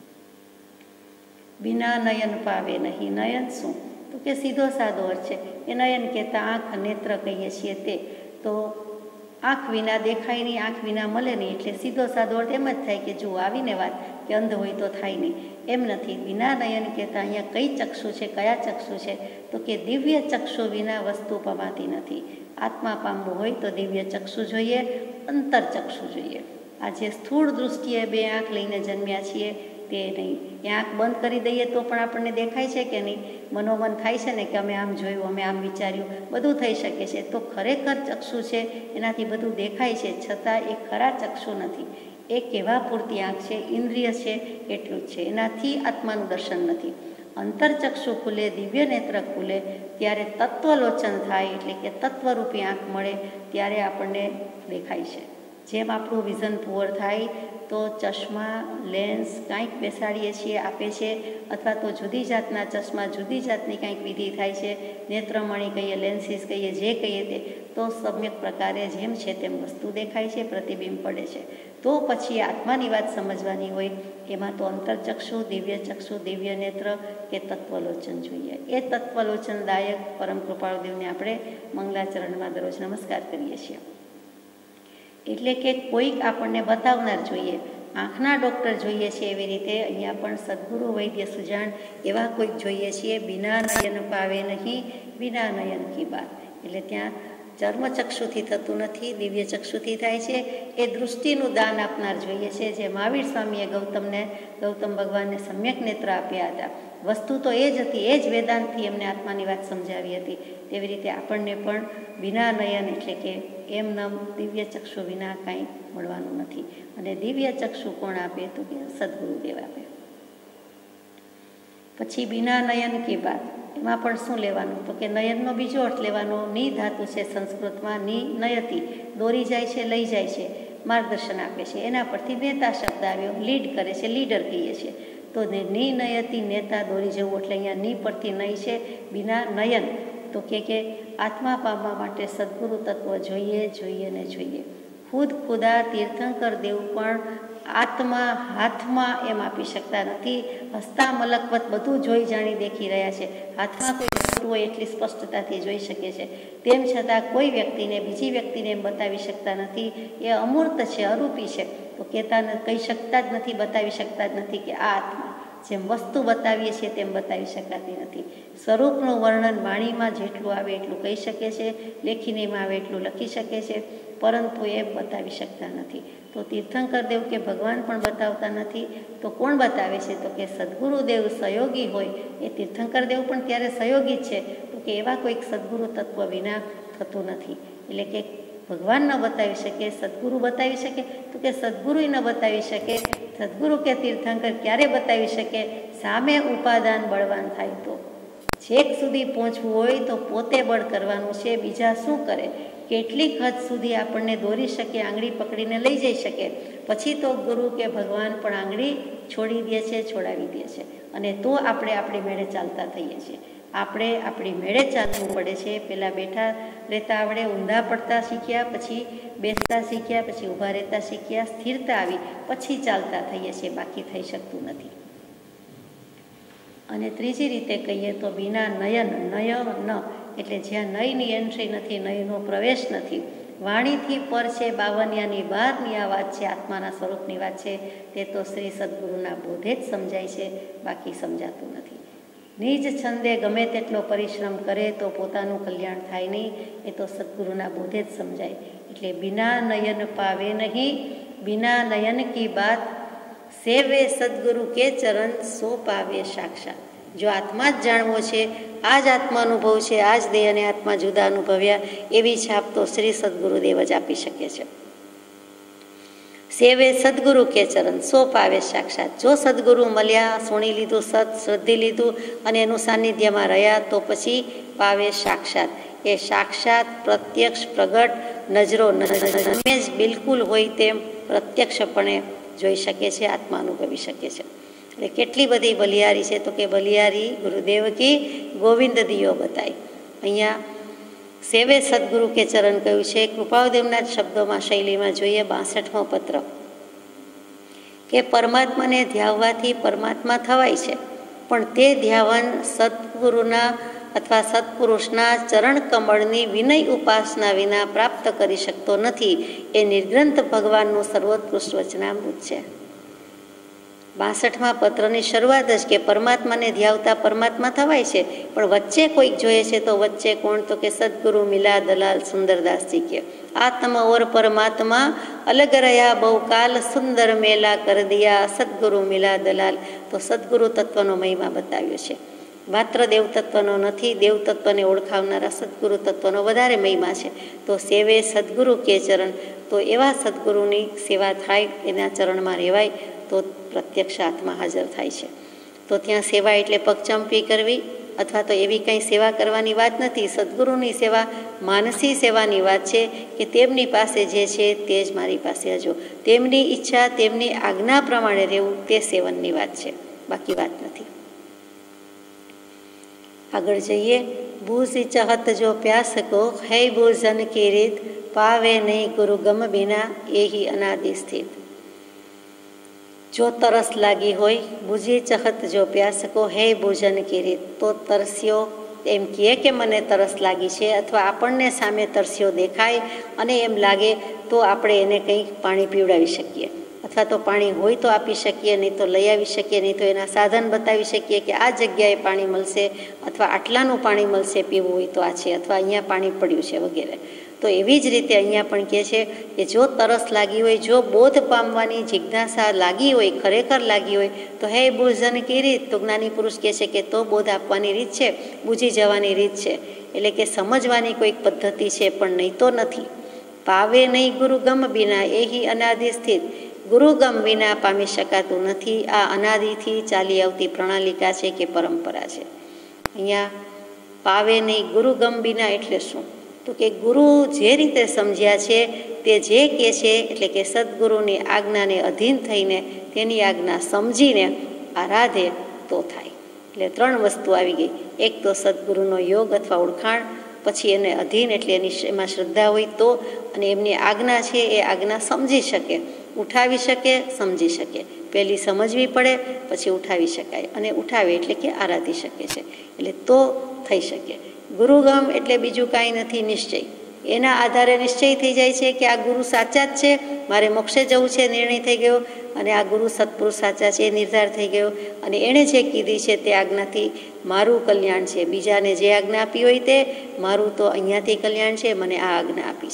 બિના નયન પાવે નહીં. નયન શું? તો કે સીધો સાદો અર્થ છે. એ નયન કહેતા આંખ, નેત્ર કહીએ છીએ તે. તો આંખ વિના દેખાય નહીં, આંખ વિના મળે નહીં. એટલે સીધો સાદો અર્થ એમ જ થાય કે જો આવીને વાત કે અંધ હોય તો થાય નહીં, એમ નથી. વિના નયન કહેતા અહીંયા કઈ ચક્ષુ છે, કયા ચક્ષુ છે? તો કે દિવ્ય ચક્ષુ વિના વસ્તુ પમાતી નથી. આત્મા પામવું હોય તો દિવ્ય ચક્ષુ જોઈએ, અંતર ચક્ષુ જોઈએ. આ જે સ્થૂળ દૃષ્ટિએ બે આંખ લઈને જન્મ્યા છીએ તે નહીં. એ આંખ બંધ કરી દઈએ તો પણ આપણને દેખાય છે કે નહીં? મનોમન થાય છે ને કે અમે આમ જોયું, અમે આમ વિચાર્યું, બધું થઈ શકે છે. તો ખરેખર ચક્ષુ છે, એનાથી બધું દેખાય છે, છતાં એ ખરા ચક્ષુ નથી. એ કહેવા પૂરતી આંખ છે, ઇન્દ્રિય છે, એટલું જ છે. એનાથી આત્માનું દર્શન નથી. અંતરચક્ષુ ખુલે, દિવ્ય નેત્ર ખુલે, ત્યારે તત્વલોચન થાય, એટલે કે તત્વરૂપી આંખ મળે, ત્યારે આપણને દેખાય છે. જેમ આપણું વિઝન પુઅર થાય તો ચશ્મા, લેન્સ કાંઈક બેસાડીએ છીએ, આપે છે, અથવા તો જુદી જાતના ચશ્મા, જુદી જાતની કાંઈક વિધિ થાય છે, નેત્રમણી કહીએ, લેન્સીસ કહીએ, જે કહીએ તે, તો સમ્યક પ્રકારે જેમ છે તેમ વસ્તુ દેખાય છે, પ્રતિબિંબ પડે છે. તો પછી આત્માની વાત સમજવાની હોય એમાં તો અંતરચક્ષુ, દિવ્ય ચક્ષુ, દિવ્ય નેત્ર કે તત્વલોચન જોઈએ. એ તત્વલોચનદાયક પરમ કૃપાળુદેવને આપણે મંગલાચરણમાં દરરોજ નમસ્કાર કરીએ છીએ. એટલે કે કોઈક આપણને બતાવનાર જોઈએ. આંખના ડૉક્ટર જોઈએ છે એવી રીતે અહીંયા પણ સદગુરુ વૈદ્ય સુજાણ એવા કોઈક જોઈએ છીએ. બિના નયન પાવે નહીં, બિના નયન કી બાત. એટલે ત્યાં ચર્મચક્ષુથી થતું નથી, દિવ્ય ચક્ષુથી થાય છે. એ દૃષ્ટિનું દાન આપનાર જોઈએ છે. જે મહાવીર સ્વામીએ ગૌતમને, ગૌતમ ભગવાનને સમ્યક નેત્ર આપ્યા હતા. વસ્તુ તો એ જ હતી, એ જ વેદાંતથી એમને આત્માની વાત સમજાવી હતી. તેવી રીતે આપણને પણ બિના નયન એટલે કે એમનામ દિવ્ય ચક્ષુ વિના કાંઈ મળવાનું નથી. અને દિવ્ય ચક્ષુ કોણ આપે? તો કે સદગુરુદેવ આપે. પછી બિના નયન કી બાત, એમાં પણ શું લેવાનું? તો કે નયનનો બીજો અર્થ લેવાનો. ની ધાતુ છે સંસ્કૃતમાં, ની નયતી, દોરી જાય છે, લઈ જાય છે, માર્ગદર્શન આપે છે. એના પરથી નેતા શબ્દ આવ્યો, લીડ કરે છે, લીડર કહીએ છીએ. તો ની નયતી, નેતા, દોરી જવું. એટલે અહીંયા ની પરથી નય છે, બિના નયન. તો કે કે આત્મા પામવા માટે સદગુરુ તત્વ જોઈએ, જોઈએ ને જોઈએ. ખુદ ખુદા તીર્થંકર દેવ પણ આત્મા હાથમાં એમ આપી શકતા નથી. હસ્તા મલકવત બધું જોઈ જાણી દેખી રહ્યા છે. હાથમાં કોઈ વસ્તુ હોય એટલી સ્પષ્ટતાથી જોઈ શકે છે. તેમ છતાં કોઈ વ્યક્તિને બીજી વ્યક્તિને એમ બતાવી શકતા નથી. એ અમૂર્ત છે, અરૂપી છે. તો કહેતા કહી શકતા જ નથી, બતાવી શકતા જ નથી કે આ આત્મા. જેમ વસ્તુ બતાવીએ છીએ તેમ બતાવી શકાતી નથી. સ્વરૂપનું વર્ણન વાણીમાં જેટલું આવે એટલું કહી શકે છે, લેખીનેમાં આવે એટલું લખી શકે છે, પરંતુ એ બતાવી શકતા નથી. તો તીર્થંકર દેવ કે ભગવાન પણ બતાવતા નથી, તો કોણ બતાવે છે? તો કે સદગુરુદેવ સહયોગી હોય એ તીર્થંકર દેવ પણ ત્યારે સહયોગી જ છે, તો કે એવા કોઈક સદગુરુ તત્વ વિના થતું નથી. એટલે કે ભગવાન ન બતાવી શકે, સદગુરુ બતાવી શકે? તો કે સદગુરુ ન બતાવી શકે. સદગુરુ કે તીર્થંકર ક્યારે બતાવી શકે? સામે ઉપાદાન બળવાન થાય તો. છેક સુધી પહોંચવું હોય તો પોતે બળ કરવાનું છે, બીજા શું કરે? કેટલીક હદ સુધી આપણને દોરી શકે, આંગળી પકડીને લઈ જઈ શકે, પછી તો ગુરુ કે ભગવાન પણ આંગળી છોડી દે છે, છોડાવી દે છે, અને તો આપણે આપણી મેળે ચાલતા થઈએ છીએ. આપણે આપણી મેળે ચાલવું પડે છે. પહેલાં બેઠા રહેતા આવડે, ઊંધા પડતા શીખ્યા, પછી બેસતા શીખ્યા, પછી ઊભા રહેતા શીખ્યા, સ્થિરતા આવી, પછી ચાલતા થઈએ છીએ, બાકી થઈ શકતું નથી. અને ત્રીજી રીતે કહીએ તો વિના નયન, નય ન એટલે જ્યાં નયની એન્ટ્રી નથી, નયનો પ્રવેશ નથી, વાણીથી પર છે, બાવનિયાની બહારની આ વાત છે, આત્માના સ્વરૂપની વાત છે, તે તો શ્રી સદગુરુના બોધે જ સમજાય છે, બાકી સમજાતું નથી. નિજ છંદે ગમે તેટલો પરિશ્રમ કરે તો પોતાનું કલ્યાણ થાય નહીં, એ તો સદગુરુના બોધે જ સમજાય. એટલે બિના નયન પાવે નહીં, બિના નયન કી બાત, સેવે સદગુરુ કે ચરણ સો પાવે સાક્ષાત. જો આત્મા જ જાણવો છે, આ જ આત્માનુભવ છે, આ જ દેહ અને આત્મા જુદા અનુભવ્યા, એવી છાપ તો શ્રી સદગુરુદેવ જ આપી શકે છે. સેવે સદગુરુ કે ચરણ સો પાવે સાક્ષાત. જો સદગુરુ મળ્યા, સુણી લીધું, સત શ્રદ્ધી લીધું અને એનું સાનિધ્યમાં રહ્યા, તો પછી પાવે સાક્ષાત. એ સાક્ષાત, પ્રત્યક્ષ, પ્રગટ, નજરો નજરે જ બિલકુલ હોય તેમ પ્રત્યક્ષપણે જોઈ શકે છે, આત્મા અનુભવી શકે છે. એટલે કેટલી બધી બલિયારી છે, તો કે બલિયારી ગુરુદેવ કી ગોવિંદ દિયો બતાય. અહીંયા સેવે સદગુરુ કે ચરણ કહ્યું છે. કૃપાળદેવના જ શબ્દોમાં, શૈલીમાં જોઈએ, બાસઠમો પત્ર, કે પરમાત્માને ધ્યાવવાથી પરમાત્મા થવાય છે, પણ તે ધ્યાવન સદગુરુના અથવા સત્પુરુષના ચરણ કમળની વિનય ઉપાસના વિના પ્રાપ્ત કરી શકતો નથી. એ નિર્ગ્રંથ ભગવાનનું સર્વોત્કૃષ્ટ વચનામૃત છે. બાસઠમા પત્રની શરૂઆત જ કે પરમાત્માને ધ્યાવતા પરમાત્મા થવાય છે, પણ વચ્ચે કોઈક જોઈએ છે, તો વચ્ચે કોણ? તો કે સદગુરુ મિલા દલાલ સુંદરદાસજી કે આત્મ ઓર પરમાત્મા અલગ રહ્યા બહુકાલ, સુંદર મેલા કર દિયા, સદગુરુ મિલા દલાલ. તો સદગુરુ તત્વનો મહિમા બતાવ્યો છે. માત્ર દેવ તત્વનો નથી, દેવ તત્વને ઓળખાવનારા સદગુરુ તત્વનો વધારે મહિમા છે. તો સેવે સદગુરુ કે ચરણ, તો એવા સદગુરુની સેવા થાય, એના ચરણમાં રહેવાય, તો પ્રત્યક્ષ આત્મા હાજર થાય છે. તો ત્યાં સેવા એટલે પગચંપી કરવી અથવા તો એવી કંઈ સેવા કરવાની વાત નથી. સદગુરુની સેવા માનસી સેવાની વાત છે, કે તેમની પાસે જે છે તે જ મારી પાસે હજો, તેમની ઈચ્છા, તેમની આજ્ઞા પ્રમાણે રહેવું, તે સેવનની વાત છે, બાકી વાત નથી. આગળ જઈએ. ભૂસી ચહત જો પ્યાસ કો, હૈ ભોજન કી રીત, પાવે નહીં ગુરુ ગમ બિના, એહી અનાદિ સ્થિત. જો તરસ લાગી હોય, બુજી ચહત જો પ્યાસકો, હે ભોજન કી રીત, તો તરસ્યો એમ કહે કે મને તરસ લાગી છે, અથવા આપણને સામે તરસ્યો દેખાય અને એમ લાગે તો આપણે એને કંઈક પાણી પીવડાવી શકીએ, અથવા તો પાણી હોય તો આપી શકીએ, નહીં તો લઈ આવી શકીએ, નહીં તો એના સાધન બતાવી શકીએ કે આ જગ્યાએ પાણી મળશે, અથવા આટલાનું પાણી મળશે, પીવું હોય તો આ છે, અથવા અહીંયા પાણી પડ્યું છે, વગેરે. તો એવી જ રીતે અહીંયા પણ કહે છે કે જો તરસ લાગી હોય, જો બોધ પામવાની જિજ્ઞાસા લાગી હોય, ખરેખર લાગી હોય, તો હે ભોજન કી રીત, તો જ્ઞાની પુરુષ કહે છે કે તો બોધ આપવાની રીત છે, બૂજી જવાની રીત છે, એટલે કે સમજવાની કોઈક પદ્ધતિ છે, પણ નહીં તો નથી. પાવે નહીં ગુરુ ગમ બિના, એહી અનાદિ સ્થિત. ગુરુગમ વિના પામી શકાતું નથી. આ અનાદિથી ચાલી આવતી પ્રણાલિકા છે કે પરંપરા છે. અહીંયા પાવે નહીં ગુરુગમ બિના એટલે શું? તો કે ગુરુ જે રીતે સમજ્યા છે તે જે કહે છે, એટલે કે સદગુરુની આજ્ઞાને અધીન થઈને તેની આજ્ઞા સમજીને આરાધે તો થાય. એટલે ત્રણ વસ્તુ આવી ગઈ. એક તો સદગુરુનો યોગ અથવા ઓળખાણ, પછી એને અધીન એટલે એની એમાં શ્રદ્ધા હોય તો, અને એમની આજ્ઞા છે એ આજ્ઞા સમજી શકે, ઉઠાવી શકે, સમજી શકે. પહેલી સમજવી પડે, પછી ઉઠાવી શકાય, અને ઉઠાવે એટલે કે આરાધી શકે છે, એટલે તો થઈ શકે. ગુરુગમ એટલે બીજું કાંઈ નથી, નિશ્ચય. એના આધારે નિશ્ચય થઈ જાય છે કે આ ગુરુ સાચા જ છે, મારે મોક્ષે જવું છે, નિર્ણય થઈ ગયો, અને આ ગુરુ સત્પુરુષ સાચા છે, એ નિર્ધાર થઈ ગયો, અને એણે જે કીધી છે તે આજ્ઞાથી મારું કલ્યાણ છે. બીજાને જે આજ્ઞા આપી હોય તે મારું તો અહીંયાથી કલ્યાણ છે, મને આ આજ્ઞા આપી છે.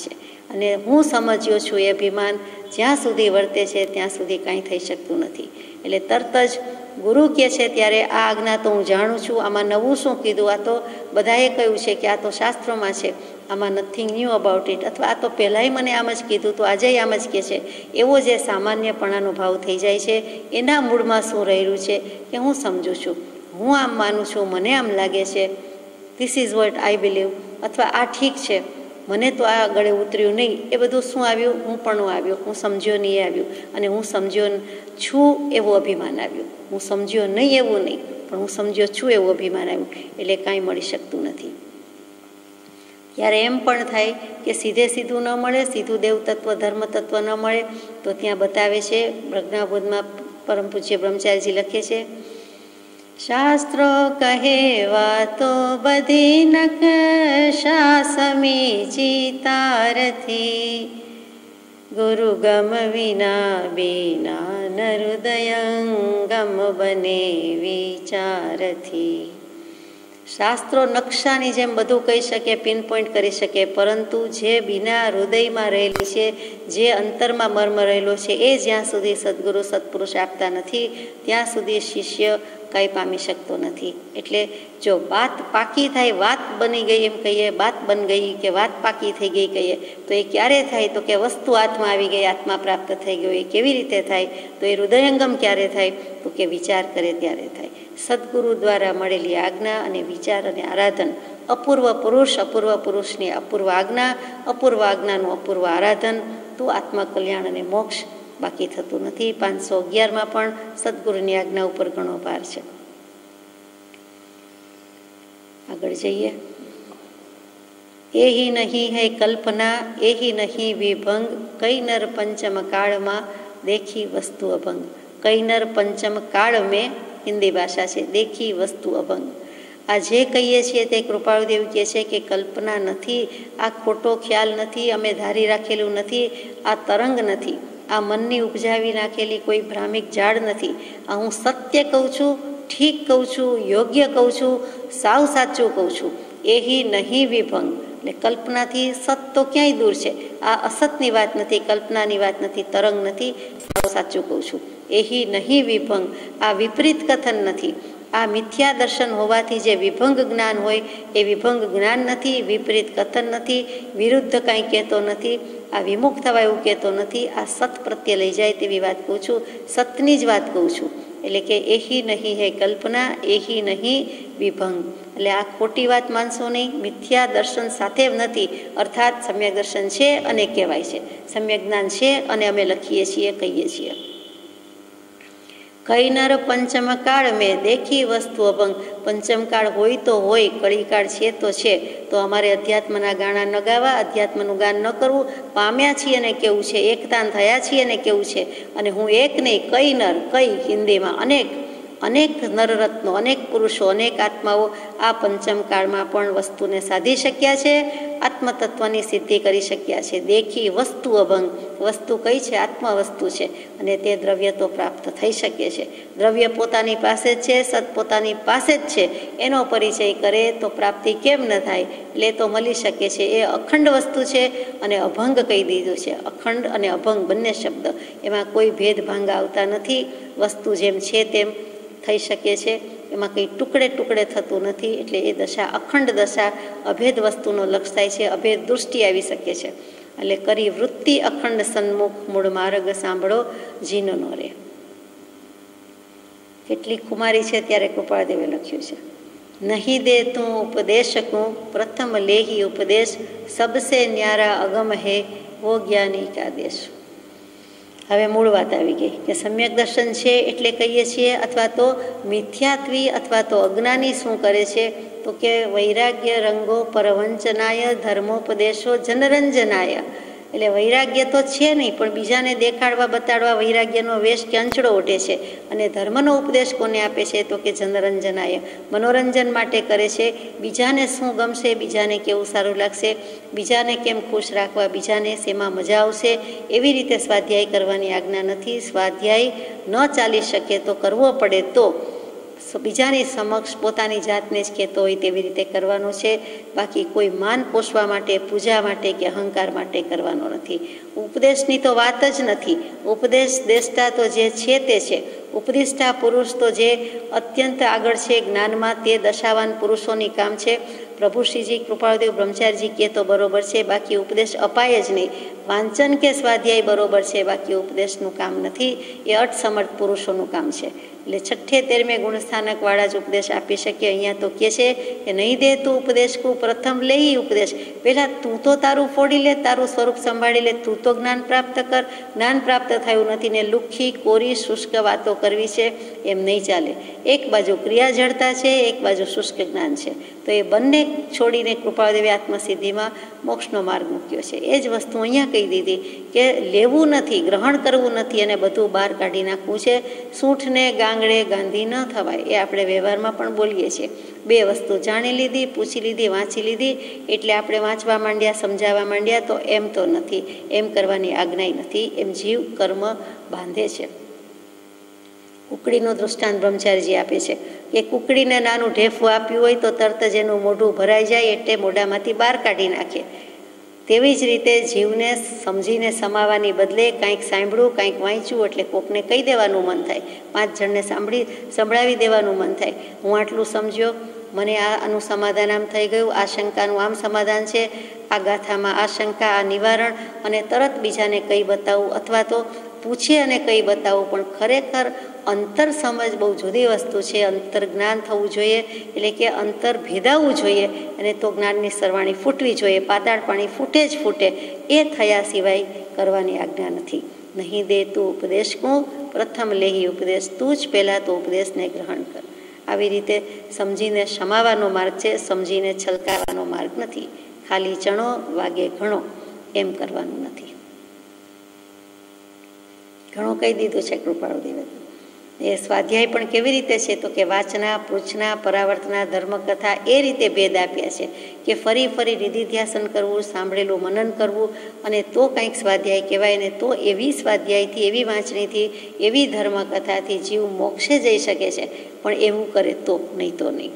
અને હું સમજ્યો છું એ અભિમાન જ્યાં સુધી વર્તે છે ત્યાં સુધી કાંઈ થઈ શકતું નથી. એટલે તરત જ ગુરુ કહે છે ત્યારે આ આજ્ઞા તો હું જાણું છું, આમાં નવું શું કીધું, આ તો બધાએ કહ્યું છે કે આ તો શાસ્ત્રોમાં છે, આમાં નથિંગ ન્યૂ અબાઉટ ઇટ, અથવા આ તો પહેલાંય મને આમ જ કીધું તો આજે આમ જ કહે છે, એવો જે સામાન્યપણાનો ભાવ થઈ જાય છે. એના મૂળમાં શું રહેલું છે કે હું સમજું છું, હું આમ માનું છું, મને આમ લાગે છે, this is what I believe, અથવા આ ઠીક છે, મને તો આ ગળે ઉતર્યું નહીં. એ બધું શું આવ્યું? હું પણ આવ્યું, હું સમજ્યો નહીં એ આવ્યું, અને હું સમજ્યો છું એવું અભિમાન આવ્યું. હું સમજ્યો નહીં એવું નહીં, પણ હું સમજ્યો છું એવું અભિમાન આવ્યું. એટલે કાંઈ મળી શકતું નથી. ત્યારે એમ પણ થાય કે સીધે સીધું ન મળે, સીધું દેવતત્વ ધર્મ તત્વ ન મળે, તો ત્યાં બતાવે છે પ્રજ્ઞાબોધમાં પરમ પૂજ્ય બ્રહ્મચારીજી લખે છે, શાસ્ત્રો કહે વાતો બધી નકશા સમીચી તારથી, ગુરુ ગમ વિના બીના નરુદયંગમ બને વિચારથી. શાસ્ત્રો નકશાની જેમ બધું કહી શકે, પિન પોઈન્ટ કરી શકે, પરંતુ જે બીના હૃદયમાં રહેલી છે, જે અંતરમાં મર્મ રહેલો છે, એ જ્યાં સુધી સદગુરુ સત્પુરુષ આપતા નથી ત્યાં સુધી શિષ્ય કાંઈ પામી શકતો નથી. એટલે જો વાત પાકી થાય, વાત બની ગઈ એમ કહીએ, વાત બન ગઈ કે વાત પાકી થઈ ગઈ કહીએ, તો એ ક્યારે થાય? તો કે વસ્તુ હાથમાં આવી ગઈ, આત્મા પ્રાપ્ત થઈ ગયો. એ કેવી રીતે થાય? તો એ હૃદયંગમ ક્યારે થાય? તો કે વિચાર કરે ત્યારે થાય. સદગુરુ દ્વારા મળેલી આજ્ઞા અને વિચાર અને આરાધન, અપૂર્વ પુરુષ અપૂર્વ પુરુષની અપૂર્વ આજ્ઞા, અપૂર્વ આજ્ઞાનું અપૂર્વ આરાધન, તો આત્મા કલ્યાણ અને મોક્ષ બાકી થતું નથી. પાંચસો અગિયારમાં પણ સદગુરુની આજ્ઞા ઉપર ઘણો ભાર છે. આગળ જઈએ. એહી નહીં હૈ કલ્પના, એહી નહીં વિભંગ, કઈ નર પંચમ કાળમાં દેખી વસ્તુ અભંગ. કઈ નર પંચમ કાળ મેં હિન્દી ભાષા છે, દેખી વસ્તુ અભંગ. આ જે કહીએ છીએ તે કૃપાળુદેવ કહે છે કે કલ્પના નથી, આ ખોટો ખ્યાલ નથી, અમે ધારી રાખેલું નથી, આ તરંગ નથી, આ મનની ઉપજાવી નાખેલી કોઈ ભ્રામિક ઝાડ નથી. આ હું સત્ય કહું છું, ઠીક કહું છું, યોગ્ય કહું છું, સાવ સાચું કહું છું. એહી નહીં વિભંગ, એટલે કલ્પનાથી સત તો ક્યાંય દૂર છે. આ અસતની વાત નથી, કલ્પનાની વાત નથી, તરંગ નથી, સાવ સાચું કહું છું. એહી નહીં વિભંગ, આ વિપરીત કથન નથી. આ મિથ્યા દર્શન હોવાથી જે વિભંગ જ્ઞાન હોય એ વિભંગ જ્ઞાન નથી, વિપરીત કથન નથી, વિરુદ્ધ કાંઈ કહેતો નથી, આ વિમુખ થવા એવું કહેતો નથી. આ સત પ્રત્યે લઈ જાય તેવી વાત કહું છું, સતની જ વાત કહું છું. એટલે કે એહી નહીં હે કલ્પના, એહી નહીં વિભંગ. એટલે આ ખોટી વાત માનશો નહીં, મિથ્યા દર્શન સાથે નથી. અર્થાત સમ્યક દર્શન છે અને કહેવાય છે, સમ્યક જ્ઞાન છે અને અમે લખીએ છીએ, કહીએ છીએ. કઈ નર પંચમ કાળ મેં દેખી વસ્તુ અભંગ. પંચમકાળ હોય તો હોય, કળીકાળ છે તો છે, તો અમારે અધ્યાત્મના ગાણા ન ગાવા, અધ્યાત્મનું ગાન ન કરવું. પામ્યા છીએ ને કેવું છે, એકતાન થયા છીએ ને કેવું છે. અને હું એક નહીં, કઈ નર, કઈ હિન્દીમાં અનેક અનેક નરરત્નો, અનેક પુરુષો, અનેક આત્માઓ આ પંચમકાળમાં પણ વસ્તુને સાધી શક્યા છે, આત્મતત્વની સિદ્ધિ કરી શક્યા છે. દેખી વસ્તુ અભંગ, વસ્તુ કઈ છે? આત્મ વસ્તુ છે, અને તે દ્રવ્ય તો પ્રાપ્ત થઈ શકે છે. દ્રવ્ય પોતાની પાસે જ છે, સત પોતાની પાસે જ છે, એનો પરિચય કરે તો પ્રાપ્તિ કેમ ન થાય? એટલે તો મળી શકે છે. એ અખંડ વસ્તુ છે અને અભંગ કહી દીધું છે. અખંડ અને અભંગ બંને શબ્દ, એમાં કોઈ ભેદભાંગ આવતા નથી. વસ્તુ જેમ છે તેમ થઈ શકે છે, એમાં કંઈ ટુકડે ટુકડે થતું નથી. એટલે એ દશા અખંડ દશા, અભેદ વસ્તુનો લક્ષ થાય છે, અભેદ દૃષ્ટિ આવી શકે છે. એટલે કરી વૃત્તિ અખંડ સન્મુખ, મૂળ માર્ગ સાંભળો જીનો નો રે. કેટલી ખુમારી છે ત્યારે કૃપાળદેવે લખ્યું છે, નહીં દે તું ઉપદેશકું, પ્રથમ લેહી ઉપદેશ, સબસે ન્યારા અગમ હે વો જ્ઞાની કા દેશ. હવે મૂળ વાત આવી ગઈ કે સમ્યક દર્શન છે એટલે કહીએ છીએ, અથવા તો મિથ્યાત્વી અથવા તો અજ્ઞાની શું કરે છે? તો કે વૈરાગ્ય રંગો પરવંચનાય, ધર્મોપદેશો જનરંજનાય. એટલે વૈરાગ્ય તો છે નહીં, પણ બીજાને દેખાડવા બતાડવા વૈરાગ્યનો વેશ કે અંચળો ઓઢે છે. અને ધર્મનો ઉપદેશ કોને આપે છે? તો કે જનરંજનાય, મનોરંજન માટે કરે છે. બીજાને શું ગમશે, બીજાને કેવું સારું લાગશે, બીજાને કેમ ખુશ રાખવા, બીજાને શેમાં મજા આવશે, એવી રીતે સ્વાધ્યાય કરવાની આજ્ઞા નથી. સ્વાધ્યાય ન ચાલી શકે તો કરવો પડે તો બીજાની સમક્ષ પોતાની જાતને જ કહેતો હોય તેવી રીતે કરવાનો છે. બાકી કોઈ માન પોષવા માટે, પૂજા માટે કે અહંકાર માટે કરવાનો નથી. ઉપદેશની તો વાત જ નથી. ઉપદેશ દેશતા તો જે છે તે છે. ઉપદિષ્ટા પુરુષ તો જે અત્યંત આગળ છે જ્ઞાનમાં, તે દશાવાન પુરુષોની કામ છે. પ્રભુશ્રીજી કૃપાળદેવ બ્રહ્મચારીજી કહે તો બરોબર છે, બાકી ઉપદેશ અપાય જ નહીં. વાંચન કે સ્વાધ્યાય બરોબર છે, બાકી ઉપદેશનું કામ નથી. એ અટસમર્થ પુરુષોનું કામ છે. એટલે છઠ્ઠે તેરમે ગુણસ્થાનકવાળા જ ઉપદેશ આપી શકીએ. અહીંયા તો કહે છે કે નહીં દે તું ઉપદેશ કું, પ્રથમ લે ઉપદેશ. પહેલાં તું તો તારું ફોડી લે, તારું સ્વરૂપ સંભાળી લે, તું તો જ્ઞાન પ્રાપ્ત કર. જ્ઞાન પ્રાપ્ત થયું નથી ને લુખ્ખી કોરી શુષ્ક વાતો કરવી છે, એમ નહીં ચાલે. એક બાજુ ક્રિયા જડતા છે, એક બાજુ શુષ્ક જ્ઞાન છે. તો એ બંને છોડીને કૃપાળદેવી આત્મસિદ્ધિમાં મોક્ષનો માર્ગ મૂક્યો છે. એ જ વસ્તુ અહીંયા કહી દીધી કે લેવું નથી, ગ્રહણ કરવું નથી અને બધું બહાર કાઢી નાખવું છે. સૂંઠને ગાંગડે ગાંધી ન થવાય, એ આપણે વ્યવહારમાં પણ બોલીએ છીએ. બે વસ્તુ જાણી લીધી, પૂછી લીધી, વાંચી લીધી એટલે આપણે વાંચવા માંડ્યા, સમજાવવા માંડ્યા. તો એમ તો નથી, એમ કરવાની આજ્ઞા નથી. એમ જીવ કર્મ બાંધે છે. કુકડીનું દૃષ્ટાંત બ્રહ્મચારીજી આપે છે કે કુકડીને નાનું ઢેફું આપ્યું હોય તો તરત જ એનું મોઢું ભરાઈ જાય એટલે મોઢામાંથી બહાર કાઢી નાખે. તેવી જ રીતે જીવને સમજીને સમાવવાની બદલે કાંઈક સાંભળ્યું, કાંઈક વાંચ્યું એટલે કોકને કહી દેવાનું મન થાય, પાંચ જણને સાંભળી સંભળાવી દેવાનું મન થાય. હું આટલું સમજ્યો, મને આ આનું સમાધાન આમ થઈ ગયું, આ શંકાનું આમ સમાધાન છે, આ ગાથામાં આ શંકા, આ નિવારણ, અને તરત બીજાને કહી બતાવું અથવા તો પૂછે અને કહી બતાવું. પણ ખરેખર અંતર સમજ બહુ જુદી વસ્તુ છે. અંતર જ્ઞાન થવું જોઈએ, એટલે કે અંતર ભેદાવવું જોઈએ અને તો જ્ઞાનની સરવાણી ફૂટવી જોઈએ. પાતાળ પાણી ફૂટે જ ફૂટે, એ થયા સિવાય કરવાની આજ્ઞા નથી. નહીં દે તું ઉપદેશ કું, પ્રથમ લેહી ઉપદેશ, તું જ પહેલાં તો ઉપદેશને ગ્રહણ કર. આવી રીતે સમજીને સમાવાનો માર્ગ છે, સમજીને છલકાવાનો માર્ગ નથી. ખાલી ચણો વાગે ઘણો એમ કરવાનું નથી. ઘણું કહી દીધું છે કૃપાળુદેવે. એ સ્વાધ્યાય પણ કેવી રીતે છે તો કે વાચના, પૃચ્છના, પરાવર્તના, ધર્મકથા, એ રીતે ભેદ આપ્યા છે કે ફરી ફરી નિધિધ્યાસન કરવું, સાંભળેલું મનન કરવું અને તો કંઈક સ્વાધ્યાય કહેવાય ને. તો એવી સ્વાધ્યાયથી, એવી વાંચણીથી, એવી ધર્મકથાથી જીવ મોક્ષે જઈ શકે છે. પણ એવું કરે તો, નહીં તો નહીં.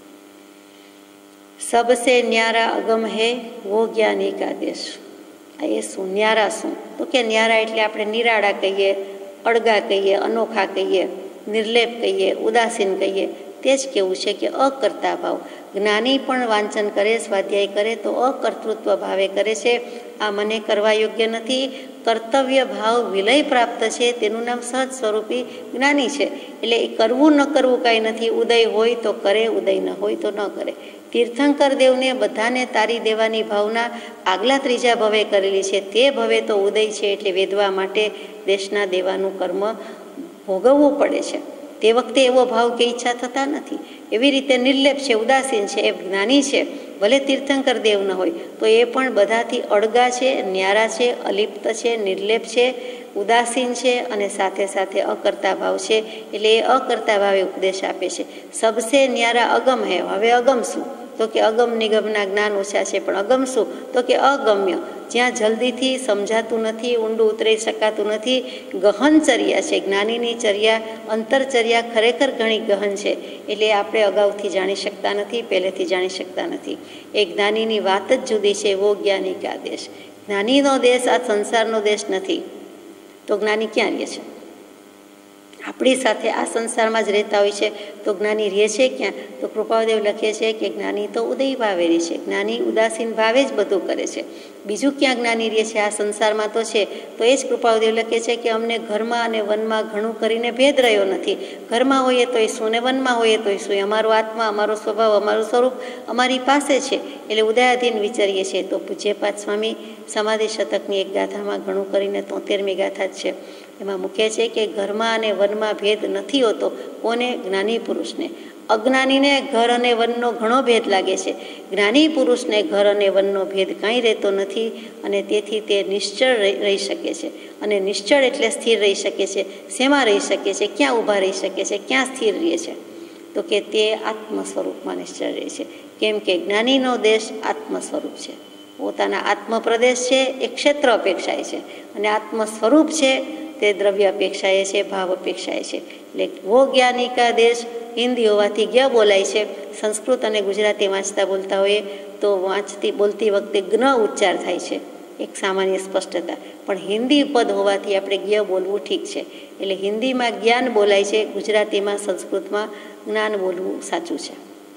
સબસે ન્યારા અગમ હે વો જ્ઞાની કા દેશ. એ શું ન્યારા? શું તો કે ન્યારા એટલે આપણે નિરાળા કહીએ, અળગા કહીએ, અનોખા કહીએ, નિર્લેપ કહીએ, ઉદાસીન કહીએ. તે જ કેવું છે કે અકર્તા ભાવ. જ્ઞાની પણ વાંચન કરે, સ્વાધ્યાય કરે તો અકર્તૃત્વ ભાવે કરે છે. આ મને કરવા યોગ્ય નથી, કર્તવ્ય ભાવ વિલય પ્રાપ્ત છે, તેનું નામ સહજ સ્વરૂપી જ્ઞાની છે. એટલે એ કરવું ન કરવું કાંઈ નથી. ઉદય હોય તો કરે, ઉદય ન હોય તો ન કરે. તીર્થંકર દેવને બધાને તારી દેવાની ભાવના આગલા ત્રીજા ભવે કરેલી છે. તે ભવે તો ઉદય છે એટલે વેદવા માટે દેશના દેવાનું કર્મ ભોગવવું પડે છે. તે વખતે એવો ભાવ કે ઈચ્છા થતા નથી. એવી રીતે નિર્લેપ છે, ઉદાસીન છે, એ જ્ઞાની છે. ભલે તીર્થંકર દેવ ન હોય તો એ પણ બધાથી અળગા છે, ન્યારા છે, અલિપ્ત છે, નિર્લેપ છે, ઉદાસીન છે અને સાથે સાથે અકર્તા ભાવ છે. એટલે એ અકર્તા ભાવે ઉપદેશ આપે છે. સબસે ન્યારા અગમ હે. હવે અગમ શું તો કે અગમ નિગમના જ્ઞાન ઓછા છે, પણ અગમ શું તો કે અગમ્ય, જ્યાં જલ્દીથી સમજાતું નથી, ઊંડું ઉતરી શકાતું નથી. ગહન ચર્યા છે. જ્ઞાનીની ચર્યા, અંતરચર્યા ખરેખર ઘણી ગહન છે. એટલે આપણે અગાઉથી જાણી શકતા નથી, પહેલેથી જાણી શકતા નથી. એ જ્ઞાનીની વાત જ જુદી છે. વો જ્ઞાની કા દેશ. જ્ઞાનીનો દેશ આ સંસારનો દેશ નથી. તો જ્ઞાની ક્યાં રહે છે? આપણી સાથે આ સંસારમાં જ રહેતા હોય છે. તો જ્ઞાની રહે છે ક્યાં? તો કૃપાદેવ લખે છે કે જ્ઞાની તો ઉદય ભાવે રહે છે. જ્ઞાની ઉદાસીન ભાવે જ બધું કરે છે. બીજું ક્યાં જ્ઞાની રહે છે? આ સંસારમાં તો છે. તો એ જ કૃપાદેવ લખે છે કે અમને ઘરમાં અને વનમાં ઘણું કરીને ભેદ રહ્યો નથી. ઘરમાં હોઈએ તો એ શું ને વનમાં હોઈએ તો એ શું. અમારો આત્મા, અમારો સ્વભાવ, અમારું સ્વરૂપ અમારી પાસે છે. એટલે ઉદયાધીન વિચારીએ છીએ. તો પૂજ્યપાદ સ્વામી સમાધિ શતકની એક ગાથામાં ઘણું કરીને તોતેરમી ગાથા જ છે, એમાં મૂકે છે કે ઘરમાં અને વનમાં ભેદ નથી હોતો. કોને? જ્ઞાની પુરુષને. અજ્ઞાનીને ઘર અને વનનો ઘણો ભેદ લાગે છે. જ્ઞાની પુરુષને ઘર અને વનનો ભેદ કાંઈ રહેતો નથી અને તેથી તે નિશ્ચળ રહી શકે છે. અને નિશ્ચળ એટલે સ્થિર રહી શકે છે. શેમાં રહી શકે છે? ક્યાં ઊભા રહી શકે છે? ક્યાં સ્થિર રહે છે? તો કે તે આત્મ સ્વરૂપમાં નિશ્ચળ રહે છે. કેમ કે જ્ઞાનીનો દેશ આત્મ સ્વરૂપ છે. પોતાના આત્મ પ્રદેશ છે એ ક્ષેત્ર અપેક્ષાએ છે અને આત્મ સ્વરૂપ છે તે દ્રવ્ય અપેક્ષાએ છે, ભાવ અપેક્ષાએ છે. એટલે વો જ્ઞાની કા દેશ હિન્દી હોવાથી જ્ઞ બોલાય છે. સંસ્કૃત અને ગુજરાતી વાંચતા બોલતા હોઈએ તો વાંચતી બોલતી વખતે જ્ઞ ઉચ્ચાર થાય છે, એક સામાન્ય સ્પષ્ટતા. પણ હિન્દી પદ હોવાથી આપણે જ્ઞ બોલવું ઠીક છે. એટલે હિન્દીમાં જ્ઞાન બોલાય છે, ગુજરાતીમાં સંસ્કૃતમાં જ્ઞાન બોલવું સાચું છે.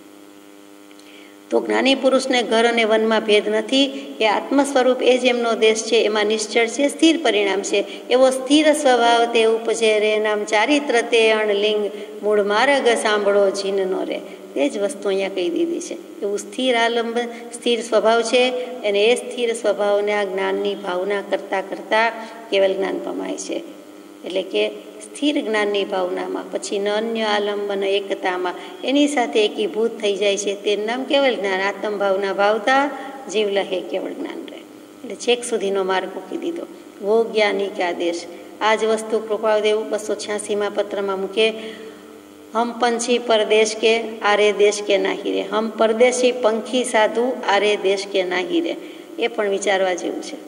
તો જ્ઞાની પુરુષને ઘર અને વનમાં ભેદ નથી. એ આત્મ સ્વરૂપ એ જ એમનો દેશ છે, એમાં નિશ્ચળ છે, સ્થિર પરિણામ છે. એવો સ્થિર સ્વભાવ તે ઉપજે રે, નામ ચારિત્ર તે અણલિંગ, મૂળ માર્ગ સાંભળો જીનનો રે. એ જ વસ્તુ અહીંયા કહી દીધી છે. એવું સ્થિર આલંબ સ્થિર સ્વભાવ છે, અને એ સ્થિર સ્વભાવને આ જ્ઞાનની ભાવના કરતાં કરતાં કેવલ જ્ઞાન પમાય છે. એટલે કે સ્થિર જ્ઞાનની ભાવનામાં પછી ન અન્ય આલંબન એકતામાં એની સાથે એકીભૂત થઈ જાય છે. તેનું નામ કેવલ જ્ઞાન. આત્મભાવના ભાવતા જીવ લહે કેવળ જ્ઞાન રહે. એટલે છેક સુધીનો માર્ગ મૂકી દીધો. વો જ્ઞાની કે આદેશ. આ જ વસ્તુ કૃપાદેવ બસો છ્યાસીમાં પત્રમાં મૂકે. હમ પંછી પરદેશ કે આરે દેશ કે નાહી રે. હમ પરદેશી પંખી સાધુ આરે દેશ કે નાહી રે. એ પણ વિચારવા જેવું છે.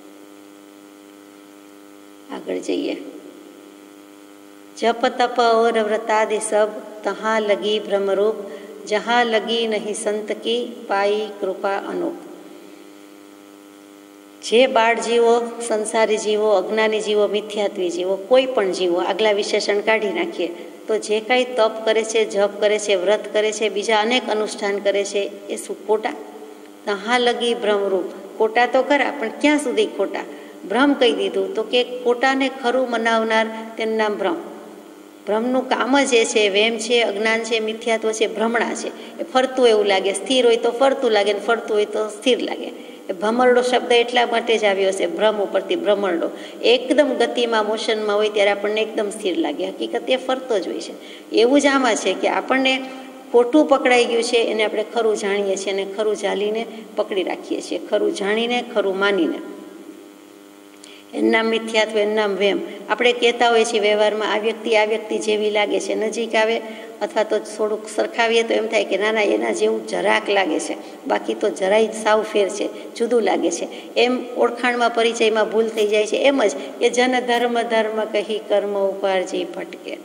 આગળ જઈએ. જપ તપ और व्रतादि सब तहाँ लगी भ्रमरूप, जहाँ लगी नहीं संत की पाई कृपा अनूप. જે બાળ જીવો, સંસારી જીવો, અજ્ઞાની જીવો, મિથ્યાત્વી જીવો, કોઈ પણ જીવો, આગલા વિશેષણ કાઢી નાખીએ તો જે કાંઈ તપ કરે છે, જપ કરે છે, વ્રત કરે છે, બીજા અનેક અનુષ્ઠાન કરે છે, એ શું ખોટા? તહાં લગી ભ્રમરૂપ. ખોટા તો ખરા, પણ ક્યાં સુધી ખોટા? ભ્રમ કહી દીધું તો કે ખોટાને ખરું મનાવનાર તેનું નામ ભ્રમ. ભ્રમનું કામ જ એ છે, વેમ છે, અજ્ઞાન છે, મિથ્યાત્વ છે, ભ્રમણા છે. એ ફરતું એવું લાગે, સ્થિર હોય તો ફરતું લાગે, ને ફરતું હોય તો સ્થિર લાગે. એ ભમરડો શબ્દ એટલા માટે જ આવ્યો છે, ભ્રમ ઉપરથી ભ્રમરડો. એકદમ ગતિમાં, મોશનમાં હોય ત્યારે આપણને એકદમ સ્થિર લાગે, હકીકત એ ફરતો જ હોય છે. એવું જ આમાં છે કે આપણને ખોટું પકડાઈ ગયું છે, એને આપણે ખરું જાણીએ છીએ અને ખરું ઝાલીને પકડી રાખીએ છીએ, ખરું જાણીને, ખરું માનીને. એનું નામ મિથ્યાત્વ, એનું નામ વેમ. આપણે કહેતા હોઈએ છીએ વ્યવહારમાં, આ વ્યક્તિ આ વ્યક્તિ જેવી લાગે છે. નજીક આવે અથવા તો થોડુંક સરખાવીએ તો એમ થાય કે ના ના એના જેવું જરાક લાગે છે, બાકી તો જરાય સાવ ફેર છે, જુદું લાગે છે. એમ ઓળખાણમાં, પરિચયમાં ભૂલ થઈ જાય છે. એમ જ કે જન ધર્મ ધર્મ કહી કર્મ ઉપારજી ભટકે.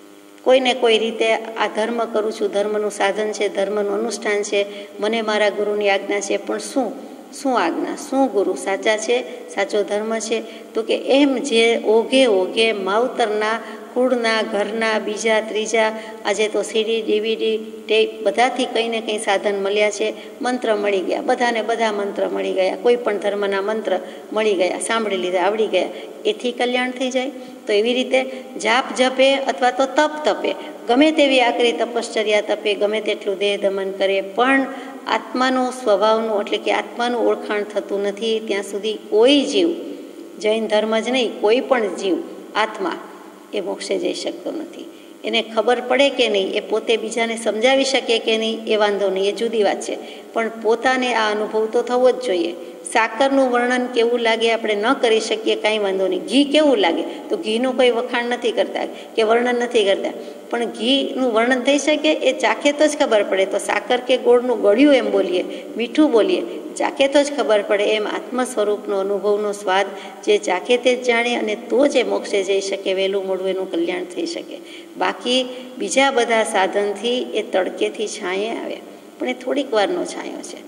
કોઈને કોઈ રીતે આ ધર્મ કરું છું, ધર્મનું સાધન છે, ધર્મનું અનુષ્ઠાન છે, મને મારા ગુરુની આજ્ઞા છે, પણ શું શું આજ્ઞા, શું ગુરુ સાચા છે, સાચો ધર્મ છે? તો કે એમ જે ઓઘે ઓઘે માવતરના, કુળના, ઘરના, બીજા ત્રીજા, આજે તો સીડી ડીવીડી ટેપ બધાથી કંઈ ને કંઈ સાધન મળ્યા છે, મંત્ર મળી ગયા, બધાને બધા મંત્ર મળી ગયા, કોઈ પણ ધર્મના મંત્ર મળી ગયા, સાંભળી લીધા, આવડી ગયા, એથી કલ્યાણ થઈ જાય? તો એવી રીતે જાપ જપે અથવા તો તપ તપે, ગમે તેવી આકરી તપશ્ચર્યા તપે, ગમે તેટલું દેહ દમન કરે, પણ આત્માનું સ્વભાવનું એટલે કે આત્માનું ઓળખાણ થતું નથી ત્યાં સુધી કોઈ જીવ, જૈન ધર્મ જ નહીં, કોઈ પણ જીવ આત્મા એ મોક્ષે જઈ શકતો નથી. એને ખબર પડે કે નહીં, એ પોતે બીજાને સમજાવી શકે કે નહીં, એ વાંધો નહીં, એ જુદી વાત છે, પણ પોતાને આ અનુભવ તો થવો જ જોઈએ. સાકરનું વર્ણન કેવું લાગે આપણે ન કરી શકીએ, કાંઈ વાંધો નહીં. ઘી કેવું લાગે તો ઘીનું કોઈ વખાણ નથી કરતા કે વર્ણન નથી કરતા, પણ ઘીનું વર્ણન થઈ શકે એ ચાખે તો જ ખબર પડે. તો સાકર કે ગોળનું ગળ્યું એમ બોલીએ, મીઠું બોલીએ, ચાખે તો જ ખબર પડે. એમ આત્મ સ્વરૂપનો અનુભવનો સ્વાદ જે ચાખે તે જ જાણે, અને તો જ એ મોક્ષે જઈ શકે, વહેલું મોડું એનું કલ્યાણ થઈ શકે. બાકી બીજા બધા સાધનથી એ તડકેથી છાંયે આવે, પણ એ થોડીક વારનો છાંયો છે.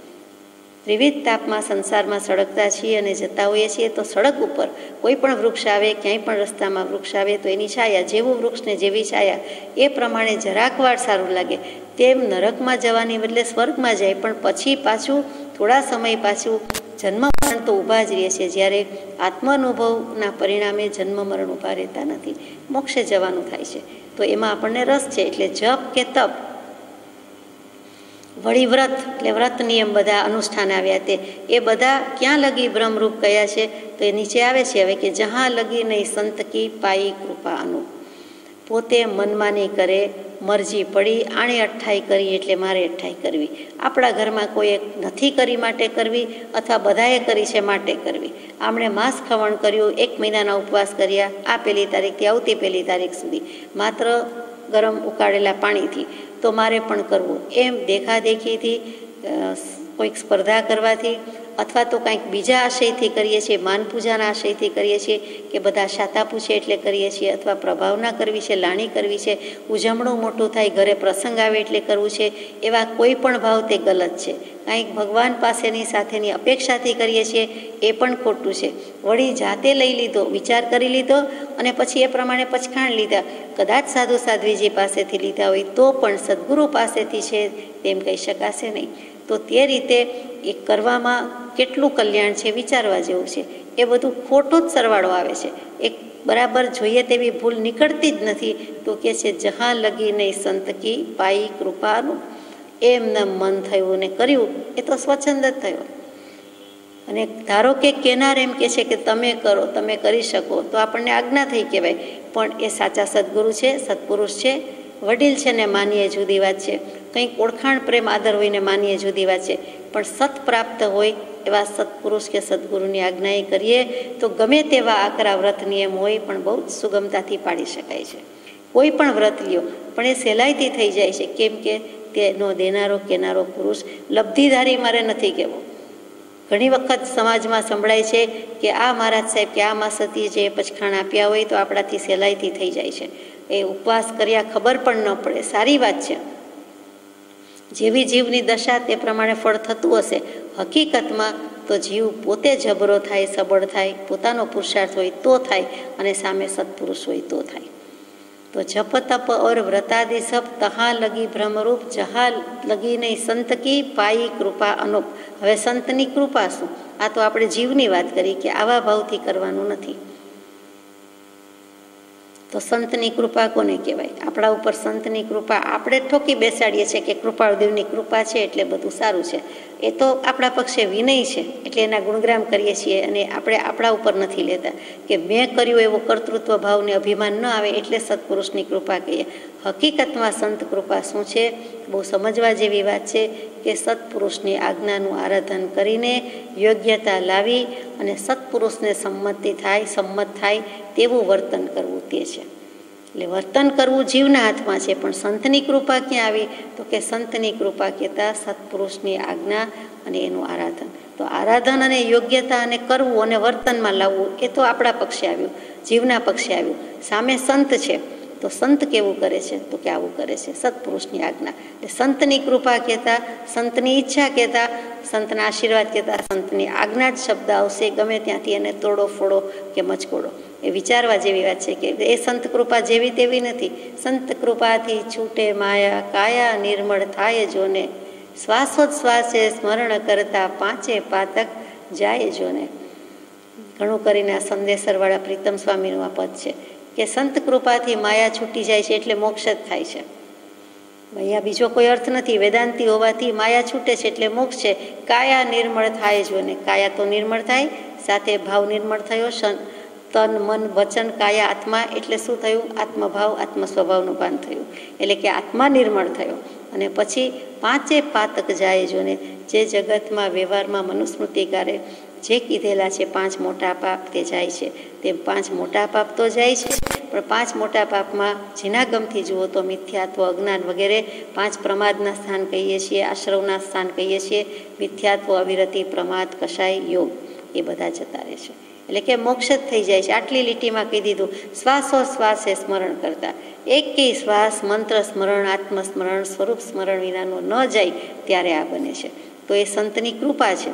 વિવિધ તાપમાં સંસારમાં સળગતા છીએ અને જતા હોઈએ છીએ, તો સડક ઉપર કોઈ પણ વૃક્ષ આવે, ક્યાંય પણ રસ્તામાં વૃક્ષ આવે તો એની છાયા, જેવું વૃક્ષને જેવી છાયા, એ પ્રમાણે જરાક વાર સારું લાગે. તેમ નરકમાં જવાની બદલે સ્વર્ગમાં જાય, પણ પછી પાછું થોડા સમય પાછું જન્મ મરણ તો ઊભા જ રહે છે. જ્યારે આત્માનુભવના પરિણામે જન્મ મરણ ઊભા રહેતા નથી, મોક્ષે જવાનું થાય છે. તો એમાં આપણને રસ છે. એટલે જપ કે તપ, વળી વ્રત એટલે વ્રત નિયમ બધા અનુષ્ઠાન આવ્યા, તે એ બધા ક્યાં લગી બ્રહ્મરૂપ કયા છે? તો એ નીચે આવે છે હવે કે જહાં લગી નહીં સંત કી પાઈ કૃપા અનૂપ. પોતે મનમાની કરે, મરજી પડી, આણે અઠ્ઠાઈ કરી એટલે મારે અઠ્ઠાઈ કરવી. આપણા ઘરમાં કોઈએ નથી કરી માટે કરવી, અથવા બધાએ કરી છે માટે કરવી. આમણે માંસ ખવણ કર્યું, એક મહિનાના ઉપવાસ કર્યા, આ પહેલી તારીખથી આવતી પહેલી તારીખ સુધી માત્ર ગરમ ઉકાળેલા પાણીથી, તો મારે પણ કરવું. એમ દેખાદેખીથી, કોઈક સ્પર્ધા કરવાથી અથવા તો કંઈક બીજા આશયથી કરીએ છીએ, માન પૂજાના આશયથી કરીએ છીએ કે બધા શાતા પૂછે એટલે કરીએ છીએ, અથવા પ્રભાવના કરવી છે, લાણી કરવી છે, ઉજવણું મોટું થાય, ઘરે પ્રસંગ આવે એટલે કરવું છે, એવા કોઈ પણ ભાવ તે ગલત છે. કાંઈક ભગવાન પાસેની સાથેની અપેક્ષાથી કરીએ છીએ એ પણ ખોટું છે. વળી જાતે લઈ લીધો, વિચાર કરી લીધો અને પછી એ પ્રમાણે પચખાણ લીધા, કદાચ સાધુ સાધ્વીજી પાસેથી લીધા હોય તો પણ સદગુરુ પાસેથી છે તેમ કહી શકાશે નહીં. તો તે રીતે એ કરવામાં કેટલું કલ્યાણ છે વિચારવા જેવું છે. એ બધું ખોટો જ સરવાળો આવે છે, એક બરાબર જોઈએ તેવી ભૂલ નીકળતી જ નથી. તો કે છે જહાં લગી નહીં સંત કી પાઈ કૃપાનું, એમને મન થયું ને કર્યું એ તો સ્વચ્છંદ જ થયો. અને ધારો કે કેનાર એમ કે છે કે તમે કરો, તમે કરી શકો, તો આપણને આજ્ઞા થઈ કહેવાય. પણ એ સાચા સદગુરુ છે, સત્પુરુષ છે, વડીલ છે ને માનીએ જુદી વાત છે, કંઈક ઓળખાણ પ્રેમ આદર હોય ને માનીએ જુદી વાત છે. પણ સત પ્રાપ્ત હોય એવા સત્પુરુષ કે સદગુરુની આજ્ઞાએ કરીએ તો ગમે તેવા આકરા વ્રત નિયમ હોય પણ બહુ જ સુગમતાથી પાડી શકાય છે. કોઈ પણ વ્રત લ્યો પણ એ સહેલાઈથી થઈ જાય છે, કેમ કે તેનો દેનારો કેનારો પુરુષ લબ્ધિધારી મારે નથી કહેવો. ઘણી વખત સમાજમાં સંભળાય છે કે આ મહારાજ સાહેબ કે આ માસતી જે પચખાણ આપ્યા હોય તો આપણાથી સહેલાઈથી થઈ જાય છે. એ ઉપવાસ કર્યા ખબર પણ ન પડે, સારી વાત છે. જેવી જીવની દશા તે પ્રમાણે ફળ થતું હશે. હકીકતમાં તો જીવ પોતે જબરો થાય, સબળ થાય, પોતાનો પુરુષાર્થ હોય તો થાય, અને સામે સત્પુરુષ હોય તો થાય. તો જપ તપ ઓર વ્રતાદિ સબ તહાં લગી ભ્રમરૂપ, જહાં લગી નહીં સંત કી પાઈ કૃપા અનુપ. હવે સંતની કૃપા શું? આ તો આપણે જીવની વાત કરી કે આવા ભાવથી કરવાનું નથી. તો સંતની કૃપા કોને કહેવાય? આપણા ઉપર સંતની કૃપા આપણે ઠોકી બેસાડીએ છીએ કે કૃપાળુદેવની કૃપા છે એટલે બધું સારું છે. એ તો આપણા પક્ષે વિનય છે એટલે એના ગુણગ્રામ કરીએ છીએ, અને આપણે આપણા ઉપર નથી લેતા કે મેં કર્યું એવો કર્તૃત્વ ભાવને અભિમાન ન આવે એટલે સત્પુરુષની કૃપા કહીએ. હકીકતમાં સંત કૃપા શું છે? બહુ સમજવા જેવી વાત છે કે સત્પુરુષની આજ્ઞાનું આરાધન કરીને યોગ્યતા લાવી અને સત્પુરુષને સંમતિ થાય, સંમત થાય તેવું વર્તન કરવું તે છે. એટલે વર્તન કરવું જીવના હાથમાં છે. પણ સંતની કૃપા ક્યાં આવી? તો કે સંતની કૃપા કહેતા સત્પુરુષની આજ્ઞા અને એનું આરાધન. તો આરાધન અને યોગ્યતા અને કરવું અને વર્તનમાં લાવવું એ તો આપણા પક્ષે આવ્યું, જીવના પક્ષે આવ્યું. સામે સંત છે તો સંત કેવું કરે છે? તો કે આવું કરે છે, સત્પુરુષની આજ્ઞા. એટલે સંતની કૃપા કહેતા, સંતની ઈચ્છા કહેતા, સંતના આશીર્વાદ કહેતા, સંતની આજ્ઞા જ શબ્દ આવશે ગમે ત્યાંથી એને તોડો ફોડો કે મચકોડો. એ વિચારવા જેવી વાત છે કે એ સંત કૃપા જેવી તેવી નથી. સંત કૃપાથી છૂટે માયા, કાયા નિર્મળ થાય જોને, શ્વાસોચ્છ્વાસે સ્મરણ કરતા પાંચે પાતક જાય જોને. ઘણું કરીને આ સંદેશરવાળા પ્રીતમ સ્વામીનું આ પદ છે કે સંત કૃપાથી માયા છૂટી જાય છે એટલે મોક્ષ જ થાય છે. અહીંયા બીજો કોઈ અર્થ નથી. વેદાંતી હોવાથી માયા છૂટે છે એટલે મોક્ષ છે. કાયા નિર્મળ થાય જોને, કાયા તો નિર્મળ થાય, સાથે ભાવ નિર્મળ થયો, તન મન વચન કાયા આત્મા, એટલે શું થયું? આત્મભાવ, આત્મ સ્વભાવનું ભાન થયું, એટલે કે આત્મા નિર્મળ થયો. અને પછી પાંચે પાતક જાય જોને, જે જગતમાં વ્યવહારમાં મનુસ્મૃતિકારે જે કીધેલા છે પાંચ મોટા પાપ તે જાય છે, તેમ પાંચ મોટા પાપ તો જાય છે. પણ પાંચ મોટા પાપમાં જેના ગમથી જુઓ તો મિથ્યાત્વ, અજ્ઞાન વગેરે પાંચ પ્રમાદના સ્થાન કહીએ છીએ, આશ્રવના સ્થાન કહીએ છીએ. મિથ્યાત્વ, અવિરતિ, પ્રમાદ, કષાય, યોગ એ બધા જતા રહે છે. એટલે કે મોક્ષ જ થઈ જાય છે. આટલી લીટીમાં કહી દીધું. શ્વાસો શ્વાસે સ્મરણ કરતા, એકેય શ્વાસ મંત્ર સ્મરણ, આત્મસ્મરણ, સ્વરૂપ સ્મરણ વિનાનો ન જાય ત્યારે આ બને છે. તો એ સંતની કૃપા છે.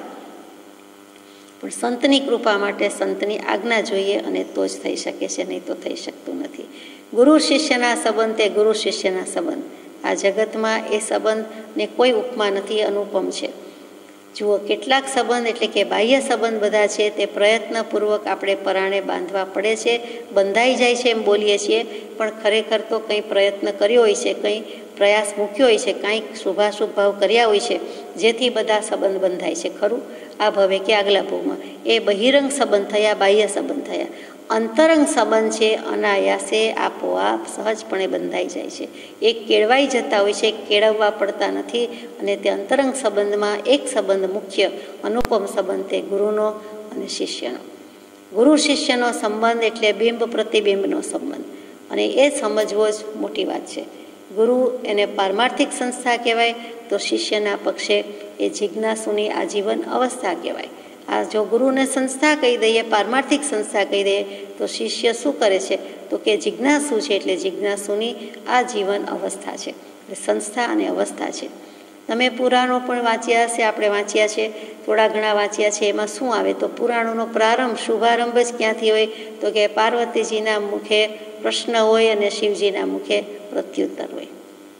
પણ સંતની કૃપા માટે સંતની આજ્ઞા જોઈએ અને તો જ થઈ શકે છે, નહીં તો થઈ શકતું નથી. ગુરુ શિષ્યના સંબંધ તે ગુરુ શિષ્યના સંબંધ. આ જગતમાં એ સંબંધને કોઈ ઉપમા નથી, અનુપમ છે. જુઓ, કેટલાક સંબંધ એટલે કે બાહ્ય સંબંધ બધા છે તે પ્રયત્નપૂર્વક આપણે પરાણે બાંધવા પડે છે, બંધાઈ જાય છે એમ બોલીએ છીએ, પણ ખરેખર તો કંઈ પ્રયત્ન કર્યો હોય છે, કંઈ પ્રયાસ મૂક્યો હોય છે, કાંઈક શુભાશુભ ભાવ કર્યા હોય છે જેથી બધા સંબંધ બંધાય છે. ખરું? આ ભવે કે આગલા ભવમાં એ બહિરંગ સંબંધ થયા, બાહ્ય સંબંધ થયા. અંતરંગ સંબંધ છે અનાયાસે આપોઆપ સહજપણે બંધાઈ જાય છે. એ કેળવાઈ જતા હોય છે, કેળવવા પડતા નથી. અને તે અંતરંગ સંબંધમાં એક સંબંધ મુખ્ય અનુપમ સંબંધ તે ગુરુનો અને શિષ્યનો. ગુરુ શિષ્યનો સંબંધ એટલે બિંબ પ્રતિબિંબનો સંબંધ, અને એ સમજવો જ મોટી વાત છે. ગુરુ એને પારમાર્થિક સંસ્થા કહેવાય તો શિષ્યના પક્ષે એ જિજ્ઞાસુની આજીવન અવસ્થા કહેવાય. આ જો ગુરુને સંસ્થા કહી દઈએ, પારમાર્થિક સંસ્થા કહી દઈએ, તો શિષ્ય શું કરે છે? તો કે જિજ્ઞાસુ છે એટલે જિજ્ઞાસુની આજીવન અવસ્થા છે. એટલે સંસ્થા અને અવસ્થા છે. તમે પુરાણો પણ વાંચ્યા હશે, આપણે વાંચ્યા છે, થોડા ઘણા વાંચ્યા છે. એમાં શું આવે તો પુરાણોનો પ્રારંભ, શુભારંભ જ ક્યાંથી હોય? તો કે પાર્વતીજીના મુખે પ્રશ્ન હોય અને શિવજીના મુખે પ્રત્યુત્તર હોય.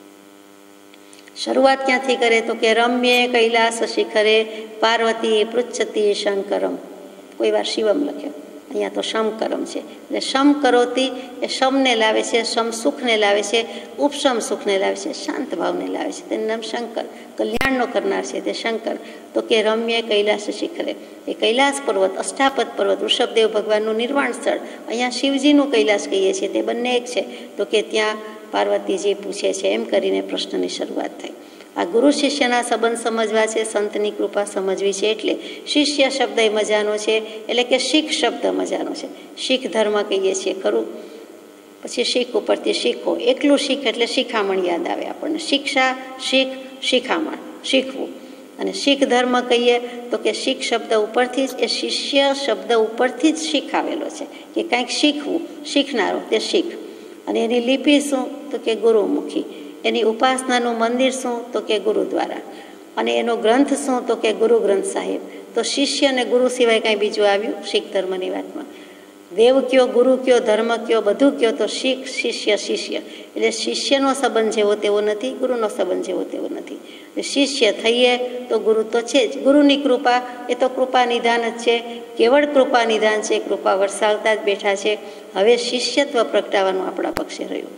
શરૂઆત ક્યાંથી કરે તો કે રમ્યે કૈલાસ શિખરે પાર્વતી પૃચ્છતી શંકરમ. કોઈ વાર શિવમ લખ્યો, અહીંયા તો શંકરમ છે. એટલે શમ કરોતી એ શમને લાવે છે, શમ સુખને લાવે છે, ઉપશમ સુખને લાવે છે, શાંત ભાવને લાવે છે. તેનું નામ શંકર, કલ્યાણનો કરનાર છે તે શંકર. તો કે રમ્ય કૈલાસ શિખરે, એ કૈલાસ પર્વત, અષ્ટાપદ પર્વત, ઋષભદેવ ભગવાનનું નિર્વાણ સ્થળ, અહીંયા શિવજીનું કૈલાસ કહીએ છીએ, તે બંને એક છે. તો કે ત્યાં પાર્વતીજી પૂછે છે. એમ કરીને પ્રશ્નની શરૂઆત થઈ. આ ગુરુ શિષ્યના સંબંધ સમજવા છે, સંતની કૃપા સમજવી છે. એટલે શિષ્ય શબ્દ એ મજાનો છે, એટલે કે શીખ શબ્દ મજાનો છે. શીખ ધર્મ કહીએ છીએ ખરું. પછી શીખ ઉપરથી શીખો, એકલું શીખ એટલે શિખામણ યાદ આવે આપણને. શિક્ષા, શીખ, શિખામણ, શીખવું. અને શીખ ધર્મ કહીએ તો કે શીખ શબ્દ ઉપરથી જ, એ શિષ્ય શબ્દ ઉપરથી જ શીખાવેલો છે કે કંઈક શીખવું, શીખનારો તે શીખ. અને એની લિપિ શું? તો કે ગુરુમુખી. એની ઉપાસનાનું મંદિર શું? તો કે ગુરુદ્વારા. અને એનો ગ્રંથ શું? તો કે ગુરુ ગ્રંથ સાહિબ. તો શિષ્ય અને ગુરુ સિવાય કાંઈ બીજું આવ્યું શીખ ધર્મની વાતમાં? દેવ કયો, ગુરુ કયો, ધર્મ કયો, બધું કયો, તો શીખ, શિષ્ય, શિષ્ય. એટલે શિષ્યનો સંબંધ જેવો તેવો નથી, ગુરુનો સંબંધ જેવો તેવો નથી. શિષ્ય થઈએ તો ગુરુ તો છે જ. ગુરુની કૃપા એ તો કૃપા નિધાન જ છે, કેવળ કૃપા નિધાન છે, કૃપા વરસાવતા જ બેઠા છે. હવે શિષ્યત્વ પ્રગટાવવાનું આપણા પક્ષે રહ્યું.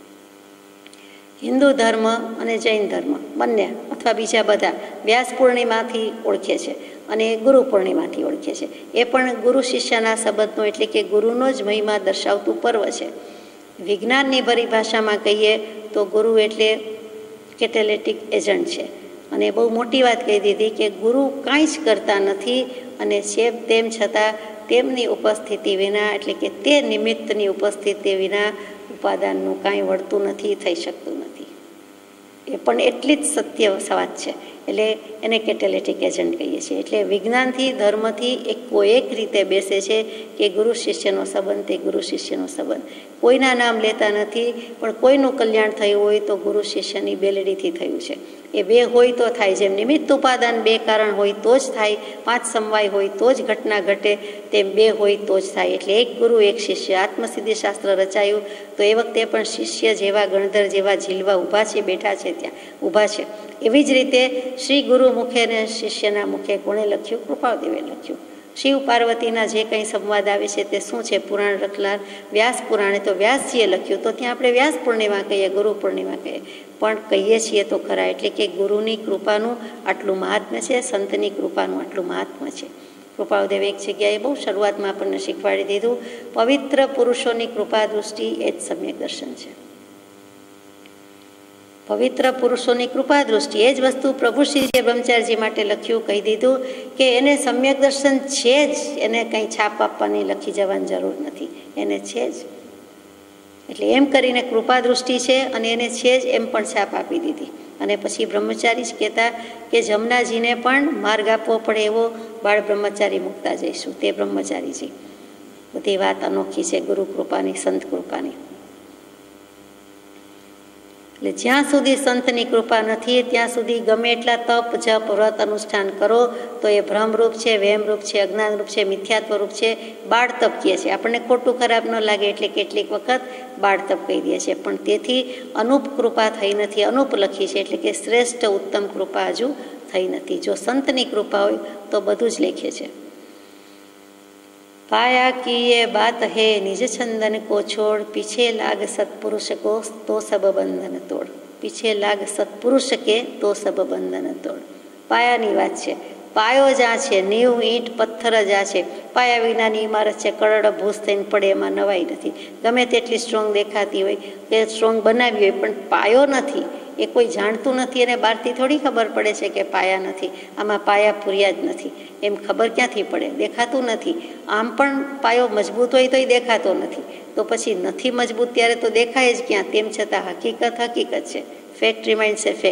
હિન્દુ ધર્મ અને જૈન ધર્મ બંને અથવા બીજા બધા વ્યાસ પૂર્ણિમાથી ઓળખે છે અને ગુરુ પૂર્ણિમાથી ઓળખે છે. એ પણ ગુરુ શિષ્યના સંબંધનો એટલે કે ગુરુનો જ મહિમા દર્શાવતું પર્વ છે. વિજ્ઞાનની પરિભાષામાં કહીએ તો ગુરુ એટલે કેટેલિટિક એજન્ટ છે. અને બહુ મોટી વાત કહી દીધી કે ગુરુ કાંઈ જ કરતા નથી અને છે તેમ છતાં તેમની ઉપસ્થિતિ વિના, એટલે કે તે નિમિત્તની ઉપસ્થિતિ વિના ઉપાદાનનું કાંઈ વળતું નથી, થઈ શકતું નથી. એ પણ એટલી જ સત્ય વાત છે. એટલે એને કેટેલિટિક એજન્ટ કહીએ છીએ. એટલે વિજ્ઞાનથી, ધર્મથી એક કોઈ એક રીતે બેસે છે કે ગુરુ શિષ્યનો સંબંધ તે ગુરુ શિષ્યનો સંબંધ. કોઈના નામ લેતા નથી, પણ કોઈનું કલ્યાણ થયું હોય તો ગુરુ શિષ્યની બેલડીથી થયું છે. એ બે હોય તો થાય. જેમ નિમિત્ત ઉપાદાન બે કારણ હોય તો જ થાય, પાંચ સમવાય હોય તો જ ઘટના ઘટે, તેમ બે હોય તો જ થાય. એટલે એક ગુરુ એક શિષ્ય. આત્મસિદ્ધિ શાસ્ત્ર રચાયું તો એ વખતે પણ શિષ્ય જેવા, ગણધર જેવા ઝીલવા ઊભા છે, બેઠા છે, ત્યાં ઊભા છે. એવી જ રીતે શ્રી ગુરુ મુખે ને શિષ્યના મુખે કોણે લખ્યું? કૃપાદેવે લખ્યું. શિવ પાર્વતીના જે કંઈ સંવાદ આવે છે તે શું છે? પુરાણ રખનાર વ્યાસ પુરાણે તો વ્યાસજીએ લખ્યું, તો ત્યાં આપણે વ્યાસ પૂર્ણિમા કહીએ, ગુરુ પૂર્ણિમા કહીએ. પણ કહીએ છીએ તો ખરા. એટલે કે ગુરુની કૃપાનું આટલું મહાત્મ્ય છે, સંતની કૃપાનું આટલું મહાત્મ્ય છે. કૃપાદેવ એક જગ્યાએ બહુ શરૂઆતમાં આપણને શીખવાડી દીધું, પવિત્ર પુરુષોની કૃપા દૃષ્ટિ એ જ સમ્યક દર્શન છે. પવિત્ર પુરુષોની કૃપા દૃષ્ટિ એ જ વસ્તુ પ્રભુશ્રીજીએ બ્રહ્મચારીજી માટે લખ્યું, કહી દીધું કે એને સમ્યક દર્શન છે જ, એને કંઈ છાપ આપવાની, લખી જવાની જરૂર નથી, એને છે જ. એટલે એમ કરીને કૃપા દૃષ્ટિ છે અને એને છે જ એમ પણ છાપ આપી દીધી. અને પછી બ્રહ્મચારી જ કહેતા કે જમનાજીને પણ માર્ગ આપવો પડે એવો બાળ બ્રહ્મચારી મૂકતા જઈશું. તે બ્રહ્મચારીજી. બધી વાત અનોખી છે ગુરુ કૃપાની, સંત કૃપાની. એટલે જ્યાં સુધી સંતની કૃપા નથી ત્યાં સુધી ગમે એટલા તપ, જપ, વ્રત, અનુષ્ઠાન કરો તો એ ભ્રમરૂપ છે, વહેમરૂપ છે, અજ્ઞાનરૂપ છે, મિથ્યાત્વરૂપ છે, બાળ તપ કહે છે. આપણને ખોટું ખરાબ ન લાગે એટલે કેટલીક વખત બાળ તપ કહી દે છે, પણ તેથી અનુપ કૃપા થઈ નથી. અનુપ લખી છે એટલે કે શ્રેષ્ઠ ઉત્તમ કૃપા હજુ થઈ નથી. જો સંતની કૃપા હોય તો બધું જ લેખે છે. पाया की ये बात है निज छंदन को छोड़, पीछे लाग सत्पुरुष को तो सब बंधन तोड़. पीछे लाग सत्पुरुष के तो सब બંધન તોડ. પાયાની વાત છે. પાયો જ્યાં છે, નીવ, ઈંટ, પથ્થર જ્યાં છે, પાયા વિનાની ઇમારત છે, કરોડો ભૂસ થઈને પડે એમાં નવાઈ નથી. ગમે તેટલી સ્ટ્રોંગ દેખાતી હોય કે સ્ટ્રોંગ બનાવી હોય, પણ પાયો નથી એ કોઈ જાણતું નથી. અને બહારથી થોડી ખબર પડે છે કે પાયા નથી, આમાં પાયા પૂર્યા જ નથી, એમ ખબર ક્યાંથી પડે? દેખાતું નથી. આમ પણ પાયો મજબૂત હોય તો એ દેખાતો નથી, તો પછી નથી મજબૂત ત્યારે તો દેખાય જ ક્યાં? તેમ છતાં હકીકત હકીકત છે. Fact reminds a fact.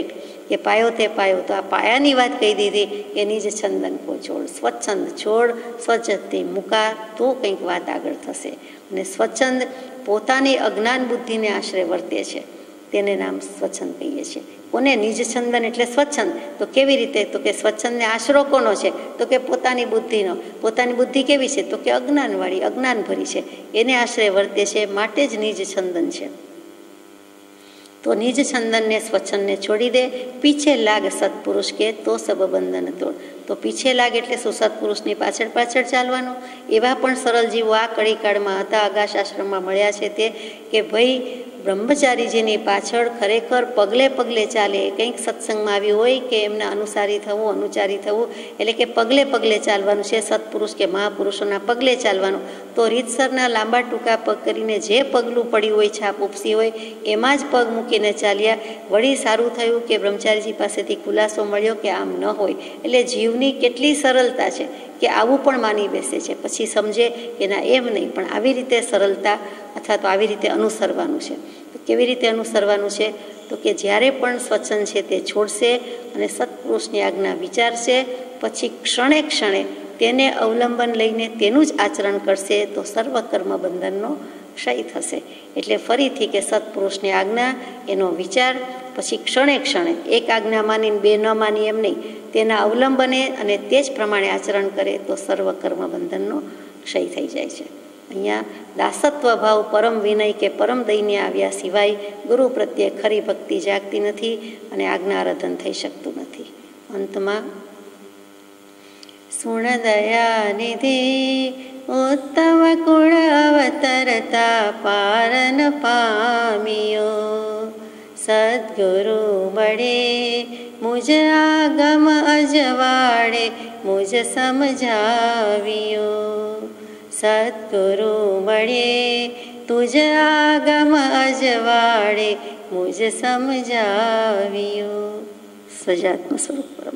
કે પાયો તે પાયો, તો આ પાયાની વાત કહી દીધી કે નિજ છંદન કો છોડ, સ્વચ્છંદ છોડ સ્વચ્છથી મૂકા તો કંઈક વાત આગળ થશે. અને સ્વચ્છંદ પોતાની અજ્ઞાન બુદ્ધિને આશરે વર્તે છે તેને નામ સ્વચ્છંદ કહીએ છીએ. કોને? નિજ છંદન એટલે સ્વચ્છંદ. તો કેવી રીતે? તો કે સ્વચ્છંદને આશરો કોનો છે? તો કે પોતાની બુદ્ધિનો. પોતાની બુદ્ધિ કેવી છે? તો કે અજ્ઞાનવાળી, અજ્ઞાન ભરી છે, એને આશરે વર્તે છે, માટે જ નિજ છંદન છે. તો નિજ છંદનને સ્વચ્છંદને છોડી દે, પીછે લાગ સત્પુરુષ કે તો સબ બંધન તોડ. તો પીછે લાગ એટલે શું? સત્પુરુષની પાછળ પાછળ ચાલવાનું. એવા પણ સરળ જીવો આ કળીકાળમાં હતા, અગાશ આશ્રમમાં મળ્યા છે તે કે ભાઈ બ્રહ્મચારીજીની પાછળ ખરેખર પગલે પગલે ચાલે. કંઈક સત્સંગમાં આવ્યું હોય કે એમના અનુસારી થવું, અનુચારી થવું, એટલે કે પગલે પગલે ચાલવાનું છે, સત્પુરુષ કે મહાપુરુષોના પગલે ચાલવાનું. તો રીતસરના લાંબા ટૂંકા પગ કરીને જે પગલું પડ્યું હોય, છાપ ઉપસી હોય, એમાં જ પગ મૂકીને ચાલ્યા. વળી સારું થયું કે બ્રહ્મચારીજી પાસેથી ખુલાસો મળ્યો કે આમ ન હોય. એટલે જીવની કેટલી સરળતા છે કે આવું પણ માની બેસે છે, પછી સમજે કે ના એમ નહીં, પણ આવી રીતે સરળતા અથવા તો આવી રીતે અનુસરવાનું છે. તો કેવી રીતે અનુસરવાનું છે? તો કે જ્યારે પણ સ્વચ્છંદ છે તે છોડશે અને સત્પુરુષની આજ્ઞા વિચારશે, પછી ક્ષણે ક્ષણે તેને અવલંબન લઈને તેનું જ આચરણ કરશે, તો સર્વ કર્મ બંધનનો ક્ષય થશે. એટલે ફરીથી કે સત્પુરુષની આજ્ઞા, એનો વિચાર, પછી ક્ષણે ક્ષણે એક આજ્ઞા માનીને બે ન માની એમ નહીં, તેના અવલંબને અને તે જ પ્રમાણે આચરણ કરે તો સર્વ કર્મ બંધનનો ક્ષય થઈ જાય છે. અહીંયા દાસત્વ ભાવ, પરમ વિનય કે પરમ દઈને આવ્યા સિવાય ગુરુ પ્રત્યે ખરી ભક્તિ જાગતી નથી અને આજ્ઞારાધન થઈ શકતું નથી. અંતમાં સુણ દયા નિધિ ઉત્તમ ગુણ અવતરતા પારન પામ્યો, સદગુરુ મળે મુજ આગમ અજવાડે મુજ સમજાવ્યો, સદગુરુ મળે તુજ આગમ અજવાડે મુજ સમજાવ્યો. સજાત્મ સ્વરૂપ